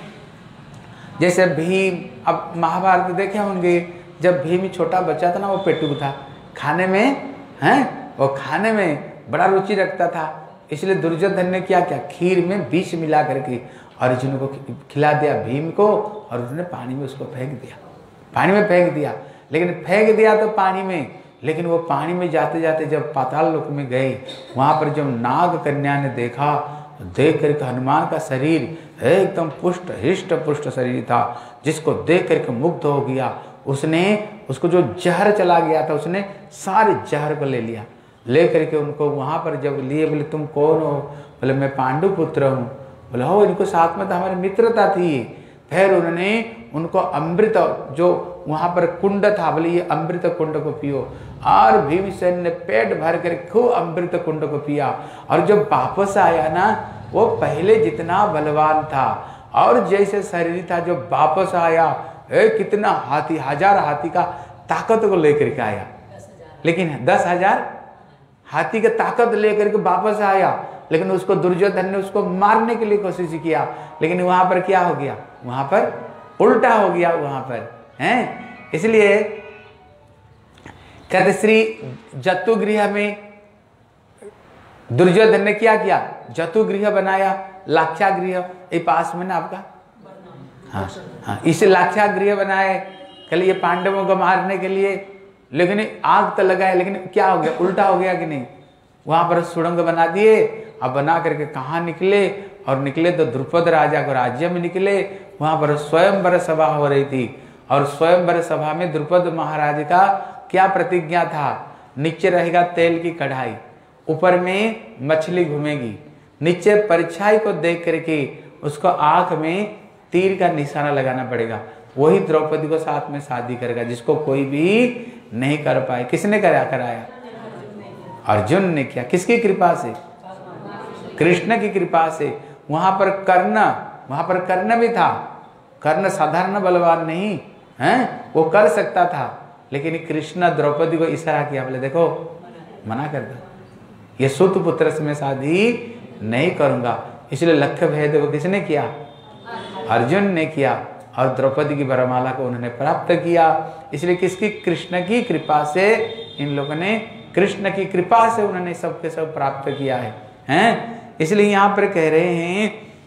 जैसे भीम, अब महाभारत देखे होंगे, जब भीम छोटा बच्चा था ना, वो पेटुक था, खाने में हैं, वो खाने में बड़ा रुचि रखता था। इसलिए दुर्योधन ने क्या किया? खीर में विष मिला करके अर्जुन को खिला दिया भीम को, और उसने पानी में उसको फेंक दिया, पानी में फेंक दिया। लेकिन फेंक दिया तो पानी में, लेकिन वो पानी में जाते जाते जब पाताल लोक में गए, वहां पर जब नाग कन्या ने देखा, देख करके हनुमान का शरीर एकदम पुष्ट हिष्ट पुष्ट शरीर था, जिसको देख करके मुग्ध हो गया। उसने उसको जो जहर चला गया था, उसने सारे जहर को ले लिया, ले करके उनको वहां पर जब लिए, बोले तुम कौन हो? बोले मैं पांडु पुत्र हूँ। बोले हो, इनको साथ में तो हमारी मित्रता थी। फिर उन्होंने उनको अमृत, जो वहां पर कुंड था, बोले ये अमृत कुंड को पियो, और भीमसेन ने पेट भर कर खूब अमृत कुंड को पिया। और जब वापस आया ना, वो पहले जितना बलवान था और जैसे शरीर था, जो वापस आया, ए, कितना हाथी, हजार हाथी का ताकत को लेकर के आया। लेकिन दस हजार हाथी का ताकत लेकर के वापस आया, लेकिन उसको दुर्योधन ने उसको मारने के लिए कोशिश किया। लेकिन वहां पर क्या हो गया? वहां पर उल्टा हो गया वहां पर हैं। इसलिए कहते श्री जतुगृह में दुर्योधन ने क्या किया, जतुगृह बनाया, लाक्षागृह ये पास में ना आपका, हाँ हाँ, इसे लाक्षागृह बनाए के लिए पांडवों को मारने के लिए, लेकिन आग तो लगाए, लेकिन क्या हो गया, उल्टा हो गया कि नहीं। वहां पर सुड़ंग बना दिए, अब बना करके कहाँ निकले, और निकले तो द्रुपद राजा को राज्य में निकले। वहां पर स्वयंवर सभा हो रही थी, और स्वयंवर सभा में द्रुपद महाराज का क्या प्रतिज्ञा था, नीचे रहेगा तेल की कढ़ाई, ऊपर में मछली घूमेगी, नीचे परछाई को देख करके उसको आंख में तीर का निशाना लगाना पड़ेगा, वही द्रौपदी को साथ में शादी करेगा, जिसको कोई भी नहीं कर पाए। किसने करा कराया, अर्जुन ने किया। किसकी कृपा से, कृष्ण की कृपा से। वहां पर कर्ण, वहां पर कर्ण भी था, कर्ण साधारण बलवान नहीं है, वो कर सकता था, लेकिन कृष्ण द्रौपदी को इशारा किया, बोले देखो मना कर दो, ये सुत पुत्र से मैं शादी नहीं करूंगा। इसलिए लक्ष्य भेद को किसने किया, अर्जुन ने किया, और द्रौपदी की वरमाला को उन्होंने प्राप्त किया। इसलिए किसकी, कृष्ण की कृपा से इन लोगों ने, कृष्ण की कृपा से उन्होंने सबके सब प्राप्त किया है, हैं। इसलिए यहाँ पर कह रहे हैं,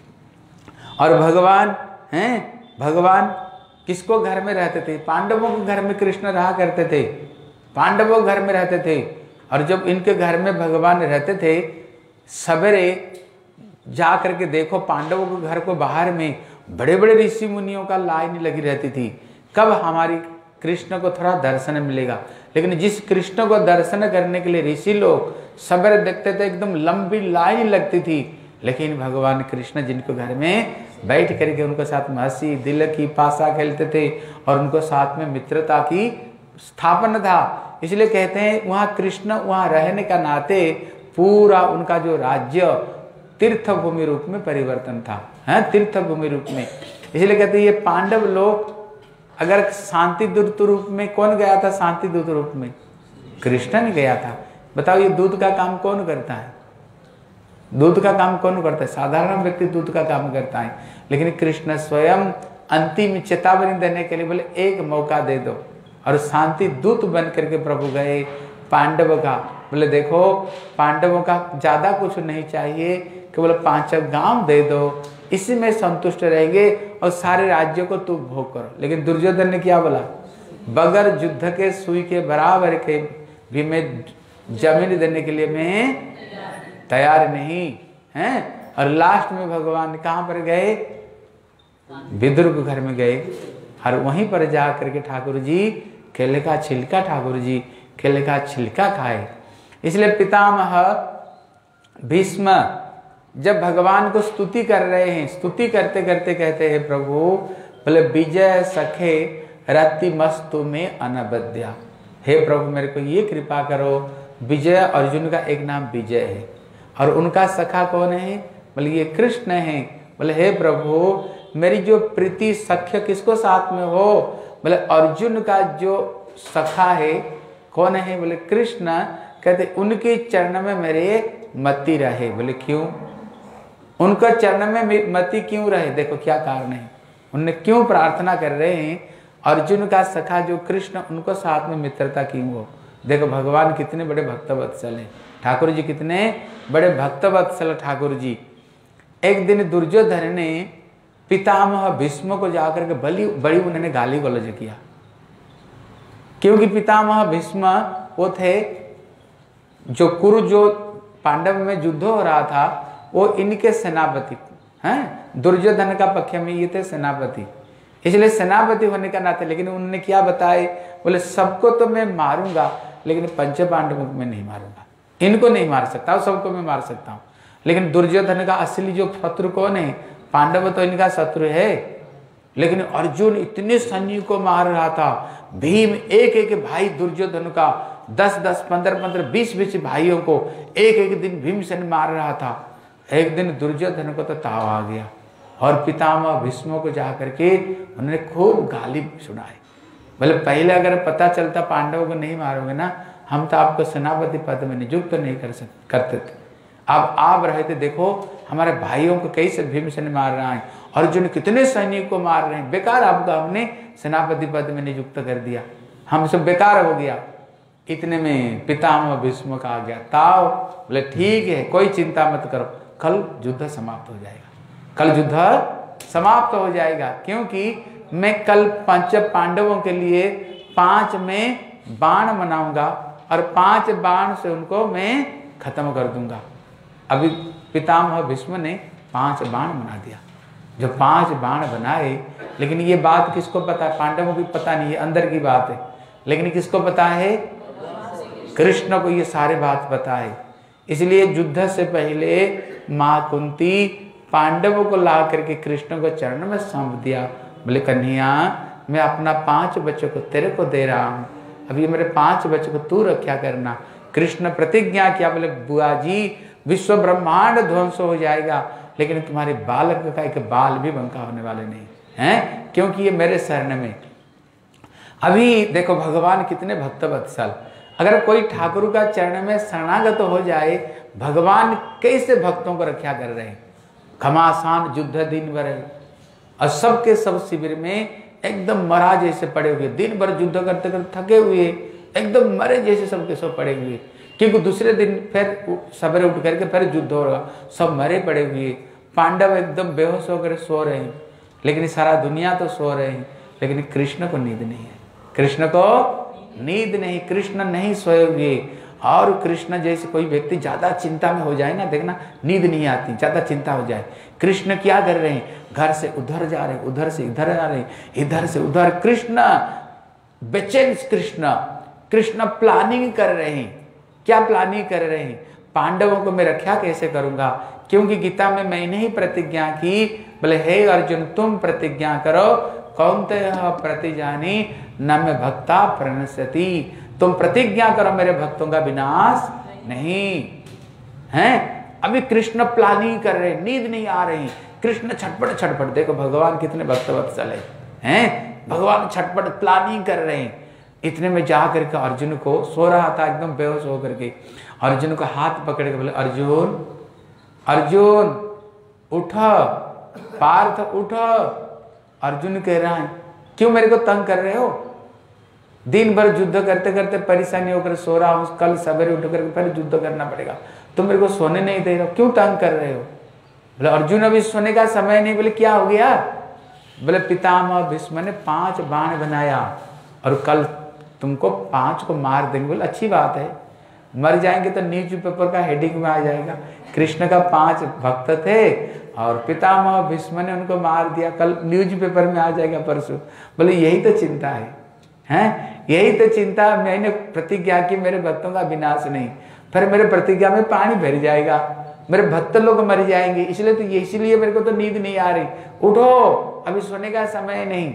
और भगवान हैं, भगवान किसको घर में रहते थे, पांडवों के घर में कृष्ण रहा करते थे, पांडवों घर में रहते थे। और जब इनके घर में भगवान रहते थे, सवेरे जा करके देखो पांडवों के घर को बाहर में बड़े बड़े ऋषि मुनियों का लाइन लगी रहती थी, कब हमारी कृष्ण को थोड़ा दर्शन मिलेगा। लेकिन जिस कृष्ण को दर्शन करने के लिए ऋषि लोग सवेरे देखते थे, एकदम लंबी लाइन लगती थी, लेकिन भगवान कृष्ण जिनको घर में बैठ करके उनको साथ में हंसी दिल की पासा खेलते थे, और उनको साथ में मित्रता की स्थापना था। इसलिए कहते हैं वहाँ कृष्ण वहाँ रहने का नाते पूरा उनका जो राज्य तीर्थ भूमि रूप में परिवर्तन था, है तीर्थ भूमि रूप में। इसलिए कहते हैं ये पांडव लोग, अगर शांति दूत रूप में कौन गया था, शांति दूत रूप में कृष्ण ने गया था। बताओ ये दूत का काम कौन करता है, दूत का काम कौन करता है, साधारण व्यक्ति दूत का काम करता है, लेकिन कृष्ण स्वयं अंतिम चेतावनी देने के लिए बोले एक मौका दे दो, और शांति दूत बन करके प्रभु गए पांडव का। बोले देखो पांडवों का ज्यादा कुछ नहीं चाहिए, केवल पांच गांव दे दो, इसी में संतुष्ट रहेंगे, और सारे राज्यों को तू भोग करो। लेकिन दुर्योधन ने क्या बोला, बगैर युद्ध के सुई के बराबर के भी मैं जमीन देने के लिए मैं तैयार नहीं हैं। और लास्ट में भगवान कहाँ पर गए, विदुर के घर में गए, और वहीं पर जा करके ठाकुर जी केले का छिलका, ठाकुर जी केले का छिलका खाए। इसलिए पितामह भीष्म जब भगवान को स्तुति कर रहे हैं, स्तुति करते करते कहते हैं प्रभु बोले विजय सखे रति मस्तु में अनबद्या, हे प्रभु मेरे को ये कृपा करो। विजय अर्जुन का एक नाम विजय है, और उनका सखा कौन है, बोले ये कृष्ण है। बोले हे प्रभु मेरी जो प्रीति सख्य किसको साथ में हो, बोले अर्जुन का जो सखा है कौन है, बोले कृष्ण। कहते उनके चरण में मेरे मति रहे। बोले क्यों, उनका चरण में मति क्यों रहे, देखो क्या कारण है, उनने क्यों प्रार्थना कर रहे हैं, अर्जुन का सखा जो कृष्ण उनको साथ में मित्रता क्यों हो। देखो भगवान कितने बड़े भक्तवत्सल हैं, ठाकुर जी कितने बड़े भक्तवत्सल ठाकुर जी। एक दिन दुर्योधन ने पितामह भीष्म को जाकर के बड़ी बड़ी उन्होंने गाली गलौज किया, क्योंकि पितामह भीष्म वो थे जो कुरु जो पांडव में युद्ध हो रहा था, वो इनके सेनापति हैं, दुर्योधन का पक्ष में ये थे सेनापति। इसलिए सेनापति होने का नाते, लेकिन उन्होंने क्या बताए, बोले सबको तो मैं मारूंगा लेकिन पंच पांडवों को मैं नहीं मारूंगा, इनको नहीं मार सकता, सबको मैं मार सकता हूँ। लेकिन दुर्योधन का असली जो शत्रु कौन है, पांडव तो इनका शत्रु है, लेकिन अर्जुन इतने सैनिकों को मार रहा था। भीम एक एक भाई दुर्योधन का दस दस पंद्रह पंद्रह बीस बीस भाइयों को एक एक दिन भीमसेन मार रहा था। एक दिन दुर्योधन को तो ताव आ गया, और पितामह भीष्म को जा करके उन्होंने खूब गाली सुनाई। बोले पहले अगर पता चलता पांडवों को नहीं मारोगे ना, हम तो आपको सेनापति पद में नियुक्त तो नहीं कर सकते करते थे। अब आप रहे थे, देखो हमारे भाइयों को कैसे भीमसेन मार रहा है, अर्जुन कितने सैनिक को मार रहे हैं, बेकार आपका हमने सेनापति पद में नियुक्त कर दिया, हम सब बेकार हो गया। इतने में पितामह भीष्म का आ गया ताव, बोले ठीक है कोई चिंता मत करो, कल युद्ध समाप्त हो जाएगा, कल युद्ध समाप्त हो जाएगा, क्योंकि मैं कल पंच पांडवों के लिए पांच में बाण बनाऊंगा और पांच बाण से उनको मैं खत्म कर दूंगा। अभी पितामह भीष्म ने पांच बाण बना दिया। जो पांच बाण बनाए, लेकिन ये बात किसको पता है? पांडवों को पता नहीं है, अंदर की बात है, लेकिन किसको पता है? कृष्ण को ये सारे बात पता है। इसलिए युद्ध से पहले माँ कुंती पांडवों को ला करके कृष्ण को चरण में सौंप दिया। बोले कन्हैया, मैं अपना पांच बच्चों को तेरे को दे रहा हूँ, अब ये मेरे पांच बच्चों को तू रक्षा करना। कृष्ण प्रतिज्ञा किया, बोले बुआ जी विश्व ब्रह्मांड ध्वंस हो जाएगा, लेकिन तुम्हारे बालक का एक बाल भी बंका होने वाले नहीं हैं, क्योंकि ये मेरे शरण में। अभी देखो भगवान कितने भक्त वत्सल, अगर कोई ठाकुर का चरण में शरणागत हो जाए, भगवान कैसे भक्तों को रक्षा कर रहे हैं। घमासान युद्ध दिन भर है और सबके सब शिविर में एकदम मरा जैसे पड़े हुए, दिन भर युद्ध करते करते थके हुए, एकदम मरे जैसे सबके सब पड़े हुए, क्योंकि दूसरे दिन फिर सवेरे उठ करके फिर युद्ध होगा, सब मरे पड़े हुए। पांडव एकदम बेहोश होकर सो रहे हैं, लेकिन सारा दुनिया तो सो रहे हैं, लेकिन कृष्ण को नींद नहीं है, कृष्ण को नींद नहीं, कृष्ण नहीं सोए हुए। और कृष्ण जैसे कोई व्यक्ति ज्यादा चिंता में हो जाए ना, देखना नींद नहीं आती, ज्यादा चिंता हो जाए। कृष्ण क्या कर रहे हैं? घर से उधर जा रहे हैं, उधर से इधर जा रहे हैं, इधर से उधर। कृष्ण बेचैन, कृष्ण कृष्ण प्लानिंग कर रहे हैं। क्या प्लानिंग कर रहे हैं? पांडवों को मैं रक्षा कैसे करूंगा, क्योंकि गीता में मैंने ही प्रतिज्ञा की, बोले हे अर्जुन तुम प्रतिज्ञा करो, कौन्तेय प्रतिजानी न में भक्ता प्रणश्यति, तुम प्रतिज्ञा करो मेरे भक्तों का विनाश नहीं है। अभी कृष्ण प्लानिंग कर रहे, नींद नहीं आ रही, कृष्ण छटपट छटपट। देखो भगवान कितने भक्तवत्सल है, हैं? भगवान छटपट प्लानिंग कर रहे हैं। इतने में जा करके अर्जुन को, सो रहा था एकदम बेहोश होकर के, अर्जुन को हाथ पकड़ के बोले अर्जुन अर्जुन उठ, पार्थ उठ। अर्जुन कह रहा है क्यों मेरे को तंग कर रहे हो? दिन भर युद्ध करते करते परेशानी होकर सो रहा हूँ, कल सवेरे उठ कर फिर युद्ध करना पड़ेगा, तुम मेरे को सोने नहीं दे रहे हो, क्यों तंग कर रहे हो? बोले अर्जुन अभी सोने का समय नहीं। बोले क्या हो गया? बोले पितामह भीष्म ने पांच बाण बनाया और कल तुमको पांच को मार देंगे। बोले अच्छी बात है, मर जाएंगे तो न्यूज पेपर का हेडिंग में आ जाएगा, कृष्ण का पांच भक्त थे और पितामह भीष्म ने उनको मार दिया, कल न्यूज पेपर में आ जाएगा परसों। बोले यही तो चिंता है, हैं? यही तो चिंता, मैंने प्रतिज्ञा की मेरे भक्तों का विनाश नहीं, फिर मेरे प्रतिज्ञा में पानी भर जाएगा, मेरे भक्त लोग मर जाएंगे, इसलिए तो ये इसीलिए मेरे को तो नींद नहीं आ रही, उठो अभी सोने का समय नहीं।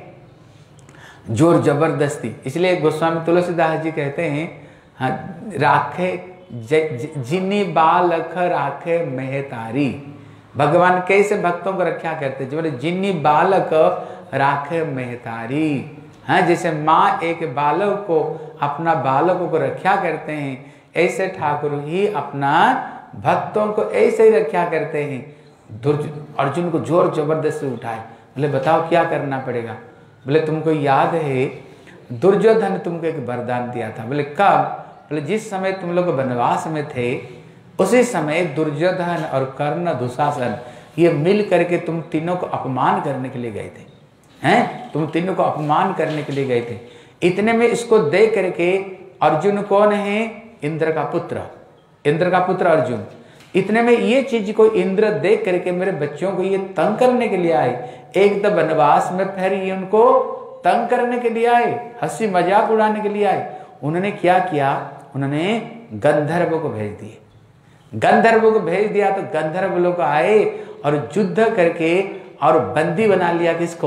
जोर जबरदस्ती, इसलिए गोस्वामी तुलसीदास जी कहते हैं, हाँ राखे जिनी बालख राखे मेहतारी। भगवान कैसे भक्तों को रक्षा करते? जो बोले जिनी बालक राखे मेहतारी, हाँ जैसे माँ एक बालक को, अपना बालकों को रक्षा करते हैं, ऐसे ठाकुर ही अपना भक्तों को ऐसे ही रक्षा करते हैं। अर्जुन को जोर जबरदस्ती उठाए, बोले बताओ क्या करना पड़ेगा? बोले तुमको याद है दुर्योधन तुमको एक वरदान दिया था। बोले कब? बोले जिस समय तुम लोग वनवास में थे उसी समय दुर्योधन और कर्ण दुशासन ये मिल करके तुम तीनों को अपमान करने के लिए गए थे, हैं? तुम तीनों को अपमान करने के लिए गए थे। इतने में इसको देख करके, अर्जुन कौन है? इंद्र का पुत्र, इंद्र का पुत्र अर्जुन। इतने में ये चीज को इंद्र देख करके मेरे बच्चों को ये तंग करने के लिए आए, एक तो वनवास में फिर ये उनको तंग करने के लिए आए, हंसी मजाक उड़ाने के लिए आए। उन्होंने क्या किया? उन्होंने गंधर्व को भेज दिए, गंधर्व को भेज दिया तो गंधर्व लोग आए और युद्ध करके और बंदी बना लिया। किसको?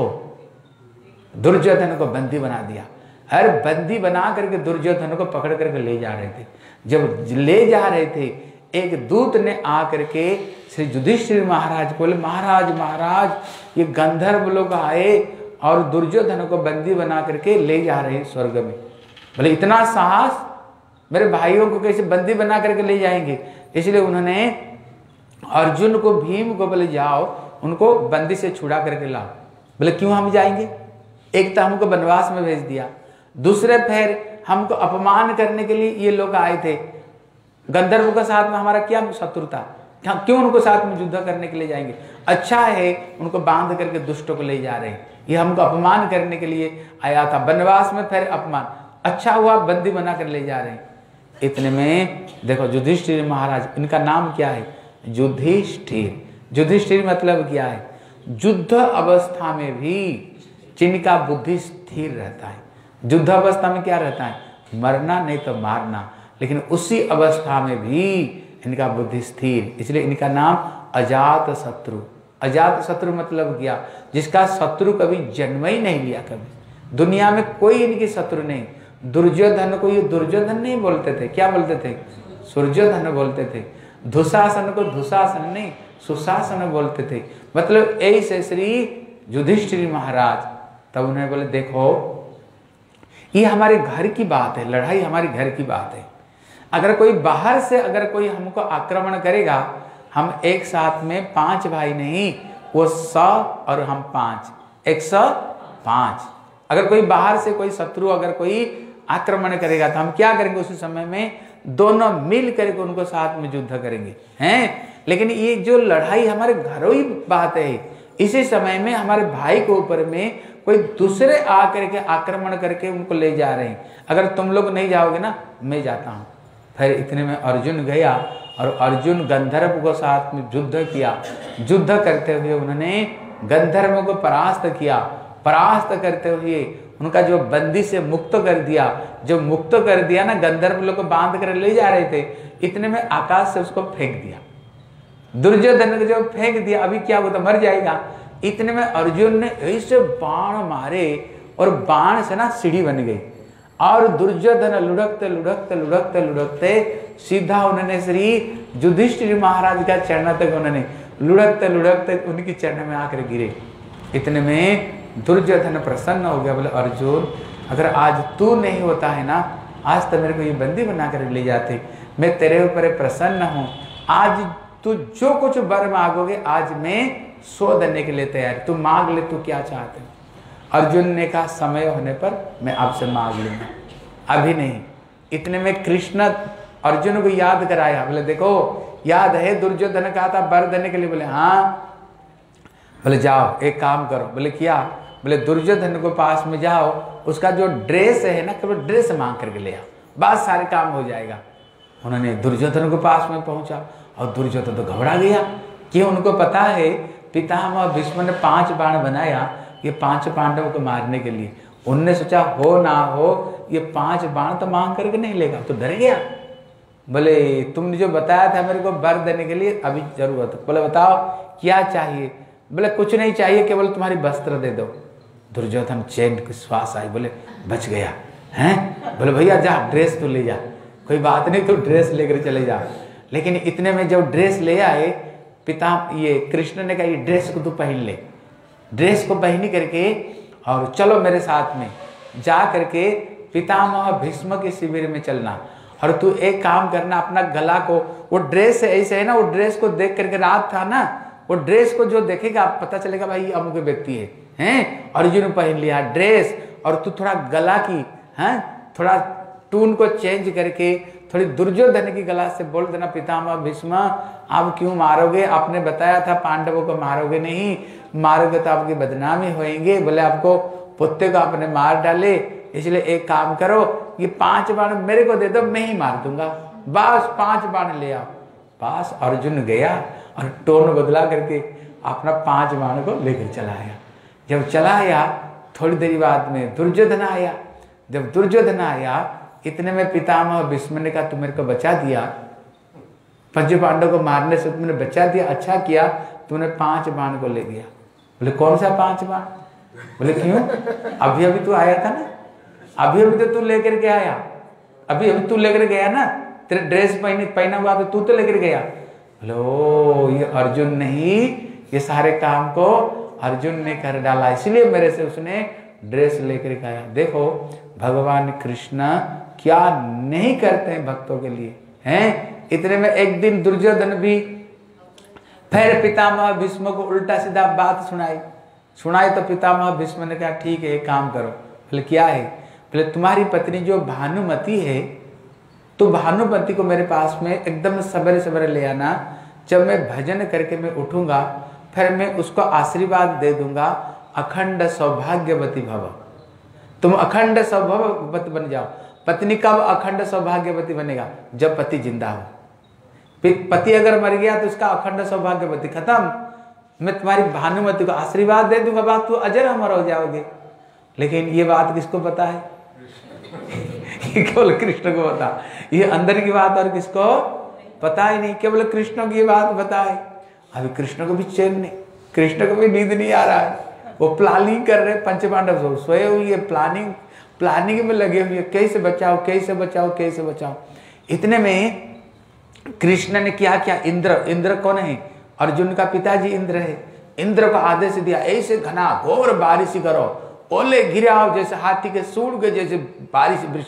दुर्योधन को बंदी बना दिया। हर बंदी बना करके दुर्योधन को पकड़ करके ले जा रहे थे। जब ले जा रहे थे, एक दूत ने आकर के श्री युधिष्ठिर महाराज को बोले महाराज महाराज ये गंधर्व लोग आए और दुर्योधन को बंदी बना करके ले जा रहे हैं स्वर्ग में। बोले इतना साहस, मेरे भाइयों को कैसे बंदी बना करके ले जाएंगे? इसलिए उन्होंने अर्जुन को, भीम को बोले जाओ उनको बंदी से छुड़ा करके लाओ। बोले क्यों हम जाएंगे? एक तो हमको वनवास में भेज दिया, दूसरे फिर हमको अपमान करने के लिए ये लोग आए थे। गंधर्व के साथ में हमारा क्या शत्रुता, क्यों उनको साथ में युद्ध करने के लिए जाएंगे? अच्छा है उनको बांध करके दुष्टों को ले जा रहे हैं, ये हमको अपमान करने के लिए आया था वनवास में, फिर अपमान, अच्छा हुआ बंदी बना कर ले जा रहे हैं। इतने में देखो युधिष्ठिर महाराज, इनका नाम क्या है? युधिष्ठिर। युधिष्ठिर मतलब क्या है? युद्ध अवस्था में भी जिनका बुद्धि स्थिर रहता है। युद्ध अवस्था में क्या रहता है? मरना नहीं तो मारना, लेकिन उसी अवस्था में भी इनका बुद्धि स्थिर, इसलिए इनका नाम अजात शत्रु। अजात शत्रु मतलब क्या? जिसका शत्रु कभी जन्म ही नहीं लिया, कभी दुनिया में कोई इनकी शत्रु नहीं। दुर्योधन को ये दुर्योधन नहीं बोलते थे, क्या बोलते थे? सूर्योधन बोलते थे। दुशासन को दुशासन नहीं सुशासन बोलते थे। मतलब ऐसे श्री युधिष्ठिर महाराज, तब उन्हें बोले देखो ये हमारे घर की बात है, लड़ाई हमारी घर की बात है। अगर कोई बाहर से अगर कोई हमको आक्रमण करेगा, हम एक साथ में पांच भाई नहीं, वो सौ और हम पांच, एक सौ पांच। अगर कोई बाहर से कोई शत्रु अगर कोई आक्रमण करेगा तो हम क्या करेंगे? उसी समय में दोनों मिल करके उनको साथ में युद्ध करेंगे, हैं? लेकिन ये जो लड़ाई हमारे घरों ही बात है, इसी समय में हमारे भाई के ऊपर में कोई दूसरे आकर के आक्रमण करके उनको ले जा रहे हैं। अगर तुम लोग नहीं जाओगे ना, मैं जाता हूँ। फिर इतने में अर्जुन गया और अर्जुन गंधर्व को साथ में युद्ध किया। युद्ध करते हुए उन्होंने गंधर्व को परास्त किया। परास्त करते हुए उनका जो बंदी से मुक्त कर दिया, जो मुक्त कर दिया ना, गंधर्व लोग को बांध कर ले जा रहे थे, इतने में आकाश से उसको फेंक दिया। दुर्योधन को जो फेंक दिया, अभी क्या होता, मर जाएगा। इतने में अर्जुन ने ऐसे बाण मारे और बाण से ना सीढ़ी बन गई और दुर्योधन लुढ़कते लुढ़कते लुढ़कते लुढ़कते सीधा उन्होंने श्री युधिष्ठिर महाराज का चरण तक उन्होंने लुढ़कते लुढ़कते उनकी चरण में आकर गिरे। इतने में दुर्योधन प्रसन्न हो गया, बोले अर्जुन अगर आज तू नहीं होता है ना, आज तो मेरे को ये बंदी बना कर ले जाते। मैं तेरे ऊपर प्रसन्न हूँ, आज तू जो कुछ वर मांगोगे आज मैं सो देने के लिए तैयार, तू मांग ले, तू क्या चाहते हो? अर्जुन ने कहा समय होने पर मैं आपसे मांग लूंगा, अभी नहीं। इतने में कृष्ण अर्जुन को याद कराया, बोले देखो याद है दुर्योधन कहा था वर देने के लिए? बोले हाँ। बोले जाओ एक काम करो। बोले क्या? बोले दुर्योधन को पास में जाओ, उसका जो ड्रेस है ना, केवल ड्रेस मांग करके ले आओ, बस सारे काम हो जाएगा। उन्होंने दुर्योधन को पास में पहुंचा और दुर्योधन तो घबरा गया कि उनको पता है पितामह भीष्म ने पांच बाण बनाया ये पांच पांडवों को मारने के लिए। उनने सोचा हो ना हो ये पांच बाण तो मांग करके नहीं लेगा, तो डर गया। बोले तुमने जो बताया था मेरे को वर देने के लिए, अभी जरूरत। बोले बताओ क्या चाहिए? बोले कुछ नहीं चाहिए, केवल तुम्हारी वस्त्र दे दो। दुर्योधन चैन की श्वास आई, बोले बच गया हैं। बोले भैया जा ड्रेस तो ले जा, कोई बात नहीं तो ड्रेस लेकर चले जा। लेकिन इतने में जब ड्रेस ले आए, पिता ये कृष्ण ने कहा ये ड्रेस को तू पहन ले। ड्रेस को पहनी करके और चलो मेरे साथ में जा करके पितामह भीष्म के शिविर में चलना, और तू एक काम करना अपना गला को, वो ड्रेस ऐसे है ना, वो ड्रेस को देख करके रात था ना, वो ड्रेस को जो देखेगा पता चलेगा भाई अमुक व्यक्ति है हैं। अर्जुन पहन लिया ड्रेस, और तू थोड़ा गला की हैं थोड़ा टून को चेंज करके थोड़ी दुर्योधन की गला से बोल देना पितामह भीष्म आप क्यों मारोगे? आपने बताया था पांडवों को मारोगे नहीं, मारोगे तो आपकी बदनामी होएंगे। बोले आपको पुत्र को आपने मार डाले, इसलिए एक काम करो ये पांच बाण मेरे को दे दो, मैं ही मार दूंगा, बस पांच बाण ले आओ। पास अर्जुन गया और टोन बदला करके अपना पांच बाण को लेकर चला आया। जब चला आया थोड़ी देरी बाद में दुर्योधन आया। जब दुर्योधन आया इतने में पितामह भीष्म ने कहा तू मेरे को बचा दिया, पंच पांडव को मारने से तुमने बचा दिया, अच्छा किया तूने पांच बाण को ले गया। बोले कौन सा पांच बाण? बोले क्यों? अभी अभी तू आया था ना, अभी अभी तो तू लेकर के आया, अभी अभी तू लेकर गया ना, तेरे ड्रेस पहने पहना हुआ तो तू तो लेकर गया। बोले ओ ये अर्जुन नहीं, ये सारे काम को अर्जुन ने कर डाला, इसलिए मेरे से उसने ड्रेस लेकर के आया। देखो भगवान कृष्ण क्या नहीं करते हैं भक्तों के लिए हैं। इतने में एक दिन दुर्योधन भी फिर पितामह भीष्म को उल्टा सीधा बात सुनाई सुनाई तो पितामह भीष्म ने कहा ठीक है एक काम करो। बोले क्या है? बोले तुम्हारी पत्नी जो भानुमति है तो भानुमति को मेरे पास में एकदम सवेरे सवेरे ले आना। जब मैं भजन करके मैं उठूंगा फिर मैं उसको आशीर्वाद दे दूंगा, अखंड सौभाग्यवती भव, तुम अखंड सौभाग्यवती बन जाओ। पत्नी कब अखंड सौभाग्यवती बनेगा? जब पति जिंदा हो। पति अगर मर गया तो उसका अखंड सौभाग्यवती खत्म। मैं तुम्हारी भानुमति को आशीर्वाद दे दूंगा, बात तू अजर अमर हो जाओगे। लेकिन ये बात किसको पता है? केवल कृष्ण को पता। ये अंदर की बात और किसको पता ही नहीं, केवल कृष्ण की बात पता है। अभी कृष्ण को भी चैन नहीं, कृष्ण को भी नींद नहीं आ रहा है। वो प्लानिंग कर रहे, पंच पांडव सोए हुई है, प्लानिंग प्लानिंग में लगे हुए, कैसे बचाओ कैसे बचाओ कैसे बचाओ। इतने में कृष्ण ने क्या किया? इंद्र, इंद्र कौन है? अर्जुन का पिताजी इंद्र है। इंद्र को आदेश दिया ऐसे घना घोर बारिश करो, ओले गिराओ जैसे हाथी के सूंड के जैसे बारिश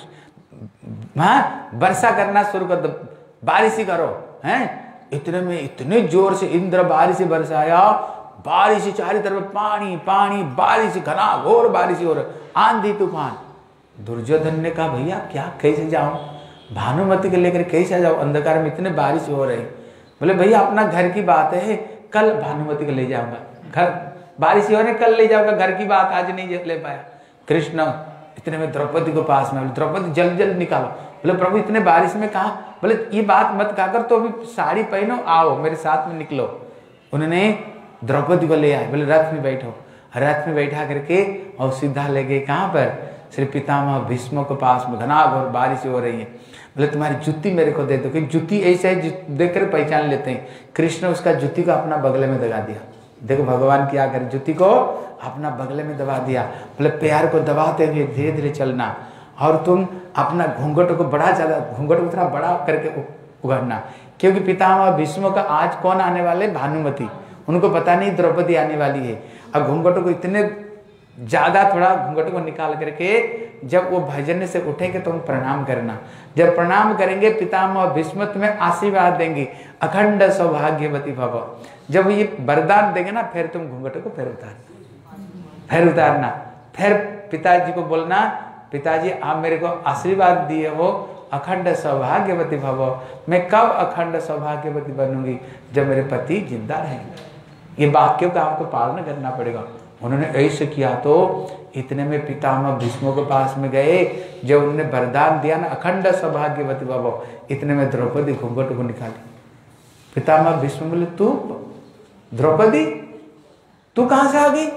हाँ वर्षा करना शुरू कर दो, बारिश ही करो हैं। इतने में इतने जोर से इंद्र बारिश बरसाया, बारिश चारों तरफ पानी पानी, बारिश घना घोर बारिश हो रहा, आंधी तूफान। दुर्योधन ने कहा भैया क्या कैसे जाऊं, भानुमति को लेकर कैसे जाओ, अंधकार में इतने बारिश हो रही। बोले भैया अपना घर की बात है, कल भानुमति को ले जाऊंगा, घर बारिश हो रही कल ले जाऊंगा, घर की बात आज नहीं ले पाया। कृष्ण इतने में द्रौपदी को पास में, द्रौपदी जल्द जल्द निकालो। बोले प्रभु इतने बारिश में कहा? बोले ये बात मत कहकर तो अभी साड़ी पहनो, आओ मेरे साथ में निकलो। उन्होंने द्रौपदी को ले आए, बोले रथ में बैठो। रथ में बैठा करके और सीधा ले गए कहाँ पर? श्री पितामह भीष्म के पास में, घना घोर बारिश हो रही है। बोले तुम्हारी जूती मेरे को दे दो, क्योंकि जूती ऐसे देख कर पहचान लेते हैं। कृष्ण उसका जूती को अपना बगले में दबा दिया। देखो भगवान क्या करे, जूती को अपना बगले में दबा दिया। बोले पैर को दबाते हुए धीरे धीरे चलना, और तुम अपना घूंघट को बड़ा ज्यादा घूंघट को थोड़ा बड़ा करके उघाड़ना, क्योंकि पितामह भीष्म का आज कौन आने वाले? भानुमति। उनको पता नहीं द्रौपदी आने वाली है। अब घूंघट को इतने ज्यादा थोड़ा घूंघट को निकाल करके जब वो भजन से उठेंगे तो तुम प्रणाम करना। जब प्रणाम करेंगे पितामह भीष्म तुम्हें आशीर्वाद देंगे, अखंड सौभाग्यवती भव। जब ये वरदान देंगे ना फिर तुम घूंघट को फिर उतारना, फिर उतारना। फिर पिताजी को बोलना पिताजी आप मेरे को आशीर्वाद दिए हो, अखंड सौभाग्यवती भव। मैं कब अखंड सौभाग्यवती बनूंगी? जब मेरे पति जिंदा रहेंगे। ये वाक्यों का आपको पालन करना पड़ेगा। उन्होंने ऐसे किया तो इतने में पितामह भीष्म के पास में गए। जब उन्होंने वरदान दिया ना अखंड सौभाग्यवती भव, इतने में द्रौपदी घूंघट को निकाली। पितामह भीष्म बोले तू द्रौपदी तू कहां से आ गई?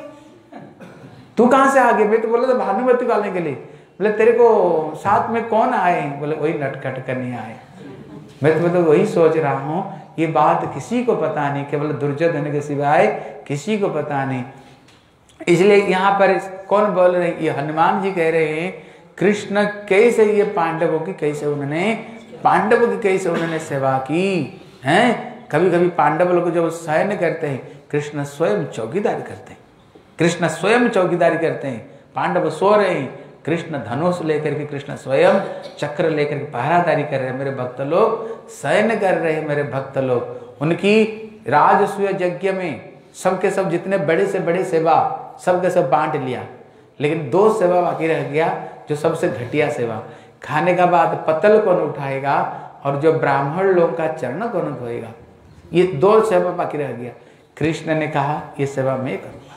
तू कहां से आ गई? मैं तो बोला था भानुमति को आने के लिए। बोले तेरे को साथ में कौन आए? बोले वही नटखट करने आए। मैं तो मतलब वही सोच रहा हूँ, ये बात किसी को पता नहीं, केवल दुर्योधन के सिवाय किसी को पता नहीं। इसलिए यहाँ पर कौन बोल रहे हैं? ये हनुमान जी कह रहे हैं कृष्ण कैसे ये पांडवों की कैसे उन्होंने पांडवों की कैसे उन्होंने सेवा की है। कभी कभी पांडव लोग जब शयन करते हैं कृष्ण स्वयं चौकीदारी करते हैं, कृष्ण स्वयं चौकीदारी करते हैं। पांडव सो रहे हैं, कृष्ण धनुष लेकर के कृष्ण स्वयं चक्र लेकर के पहरादारी कर रहे हैं। मेरे भक्त लोग शयन कर रहे हैं, मेरे भक्त लोग। उनकी राजसूय यज्ञ में सबके सब जितने बड़े से बड़े सेवा सबके सब बांट लिया, लेकिन दो सेवा बाकी रह गया जो सबसे घटिया सेवा। खाने का बाद पतल कौन उठाएगा और जो ब्राह्मण लोग का चरण कौन धोएगा, ये दो सेवा बाकी रह गया। कृष्ण ने कहा ये सेवा मैं करूंगा,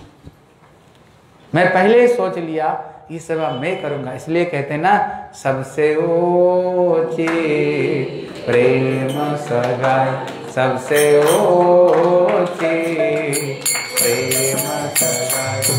मैं पहले ही सोच लिया ये सेवा मैं करूंगा। इसलिए कहते हैं ना सबसे ऊंची प्रेम सगाई, सबसे ऊंची प्रेम सगाई।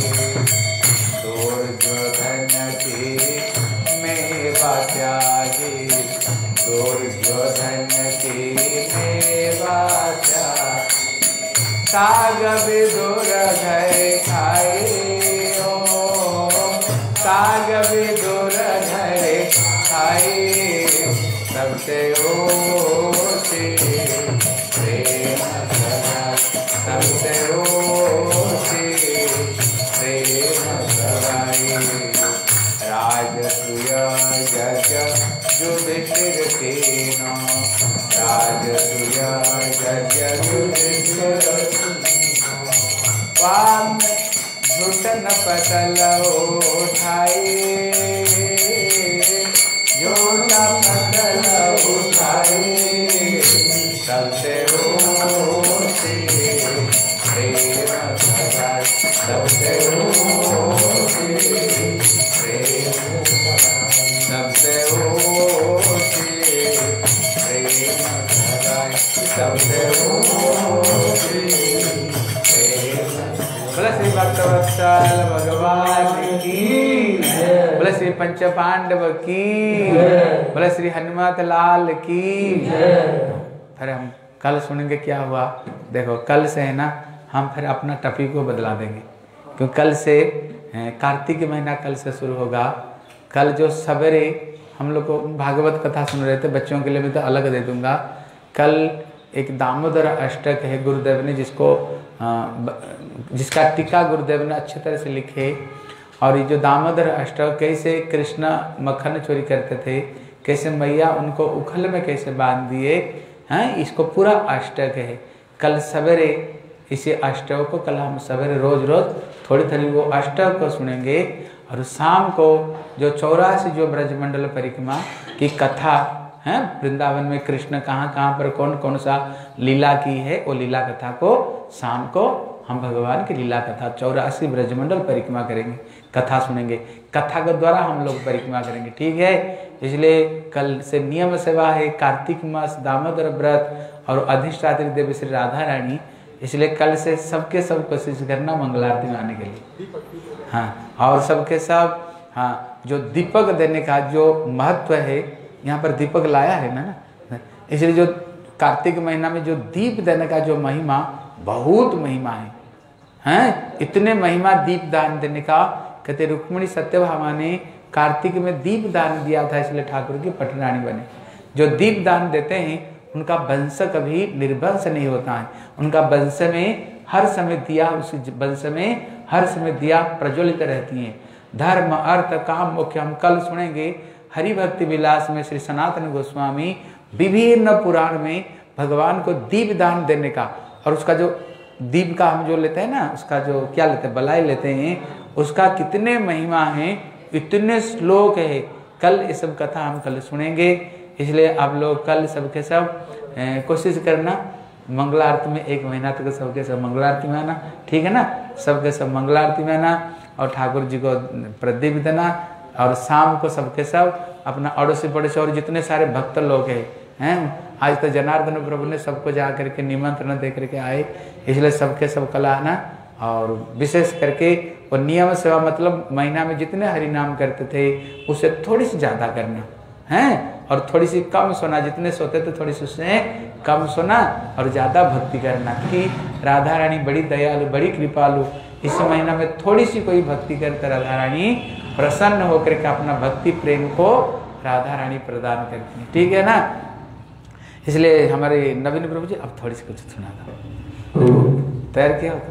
दुर्योधन की मेवा त्यागी, दुर्योधन की मेवा त्यागी। साग विदुर घर खाए हो, साग विदुर घर खाए। सबसे ऊंची प्रेम सगाई, सबसे ऊंची प्रेम सगाई। राजसूय यज्ञ युधिष्ठिर के राजसूया यज्ञ पाप में घुटन पतल उठाए, झूठा पतल उठाए, सबसे ऊँची प्रेम सगाई, सबसे ऊँची प्रेम सबसे ऊँची प्रेम सगाई, सबसे ऊँची प्रेम। बोले श्री भक्तवत्सल भगवान की, बोले श्री पंच पांडव की, बोले श्री हनुमत लाल की। फिर हम कल सुनेंगे क्या हुआ। देखो कल से है ना हम फिर अपना टॉपिक को बदला देंगे, क्योंकि कल से कार्तिक महीना कल से शुरू होगा। कल जो सवेरे हम लोग को भागवत कथा सुन रहे थे, बच्चों के लिए भी तो अलग दे दूंगा। कल एक दामोदर अष्टक है गुरुदेव ने, जिसको जिसका टीका गुरुदेव ने अच्छी तरह से लिखे। और ये जो दामोदर अष्टक कैसे कृष्ण मक्खन चोरी करते थे, कैसे मैया उनको उखल में कैसे बांध दिए हैं, इसको पूरा अष्टक है। कल सवेरे इसी अष्टक को कल हम सवेरे रोज रोज थोड़ी थोड़ी वो अष्टक को सुनेंगे। और शाम को जो चौरासी जो ब्रजमंडल परिक्रमा की कथा है, वृंदावन में कृष्ण कहाँ कहाँ पर कौन कौन सा लीला की है, वो लीला कथा को शाम को हम भगवान की लीला कथा चौरासी ब्रजमंडल परिक्रमा करेंगे, कथा सुनेंगे। कथा के द्वारा हम लोग परिक्रमा करेंगे, ठीक है। इसलिए कल से नियम सेवा है, कार्तिक मास दामोदर व्रत और अधिष्ठात्री देवी श्री राधा रानी। इसलिए कल से सबके सब कोशिश करना मंगल आरती में आने के लिए, हाँ। और सबके सब हाँ, जो दीपक देने का जो महत्व है, यहाँ पर दीपक लाया है ना, इसलिए जो कार्तिक महीना में जो दीप देने का जो महिमा, बहुत महिमा है, हैं। इतने महिमा दीप दान देने का। कहते रुक्मिणी सत्यभामा ने कार्तिक में दीप दान दिया था, इसलिए ठाकुर की पटरानी बने। जो दीप दान देते हैं उनका वंश कभी निर्वंश नहीं होता है, उनका वंश में हर समय दिया, उसी वंश में हर समय दिया प्रज्वलित रहती हैं। धर्म अर्थ काम मुख्य हम कल सुनेंगे। हरि भक्ति विलास में श्री सनातन गोस्वामी विभिन्न पुराण में भगवान को दीप दान देने का, और उसका जो दीप का हम जो लेते हैं ना, उसका जो क्या लेते हैं, बलाई लेते हैं, उसका कितने महिमा है, इतने श्लोक है। कल ये सब कथा हम कल सुनेंगे। इसलिए आप लोग कल सबके सब कोशिश करना मंगल आरती में, एक महीना तक सबके सब मंगल आरती में आना, ठीक है ना। सबके सब मंगल आरती में आना और ठाकुर जी को प्रदीप देना। और शाम को सबके सब अपना अड़ोसी पड़ोसी और जितने सारे भक्त लोग हैं हैं, आज तो जनार्दन प्रभु ने सबको जा करके निमंत्रण दे करके आए, इसलिए सबके सब कल आना। और विशेष करके वो नियम सेवा, मतलब महीना में जितने हरि नाम करते थे उससे थोड़ी सी ज़्यादा करना है, और थोड़ी सी कम सोना, जितने सोते थे थोड़ी सी उससे कम सोना और ज़्यादा भक्ति करना। कि राधा रानी बड़ी दयालु, बड़ी कृपालु, इस महीना में थोड़ी सी कोई भक्ति करते राधा रानी प्रसन्न होकर के अपना भक्ति प्रेम को राधा रानी प्रदान करती है, ठीक है ना। इसलिए हमारे नवीन प्रभु जी अब थोड़ी सी कुछ सुना था, तैयार किया हो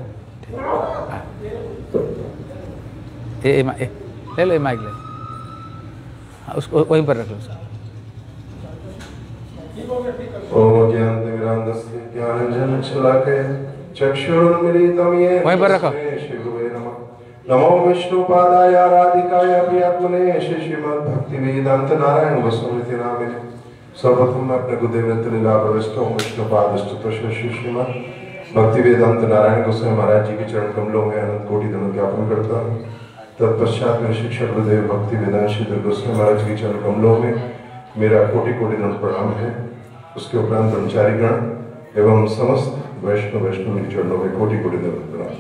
तो ए, ए, ले लो माइक ले लो, हाँ, उसको वहीं पर रख लो उसको। वहीं पर रखो। नमो विष्णुपादाय राधिकाय प्रियगुणेश श्रीमद् भक्ति वेदांत नारायण गोस्वामी नामिने। सर्वप्रथम मैं अपने गुरुदेव लीला प्रविष्ट हूँ विष्णुपाद श्रीमद् भक्ति वेदांत नारायण गोस्वामी महाराज जी के चरण कमलों में अनंत कोटि दंड ज्ञापन करता हूँ। तत्पश्चात मेरे शिक्षक गुरुदेव भक्ति वेदांत श्री गोस्वामी महाराज के चरण कमलों में मेरा कोटि कोटि दंड प्रणाम है। उसके उपरांत ब्रह्मचारी गण एवं समस्त वैष्णव वैष्णव के चरणों में कोटि कोटि दंड प्रणाम।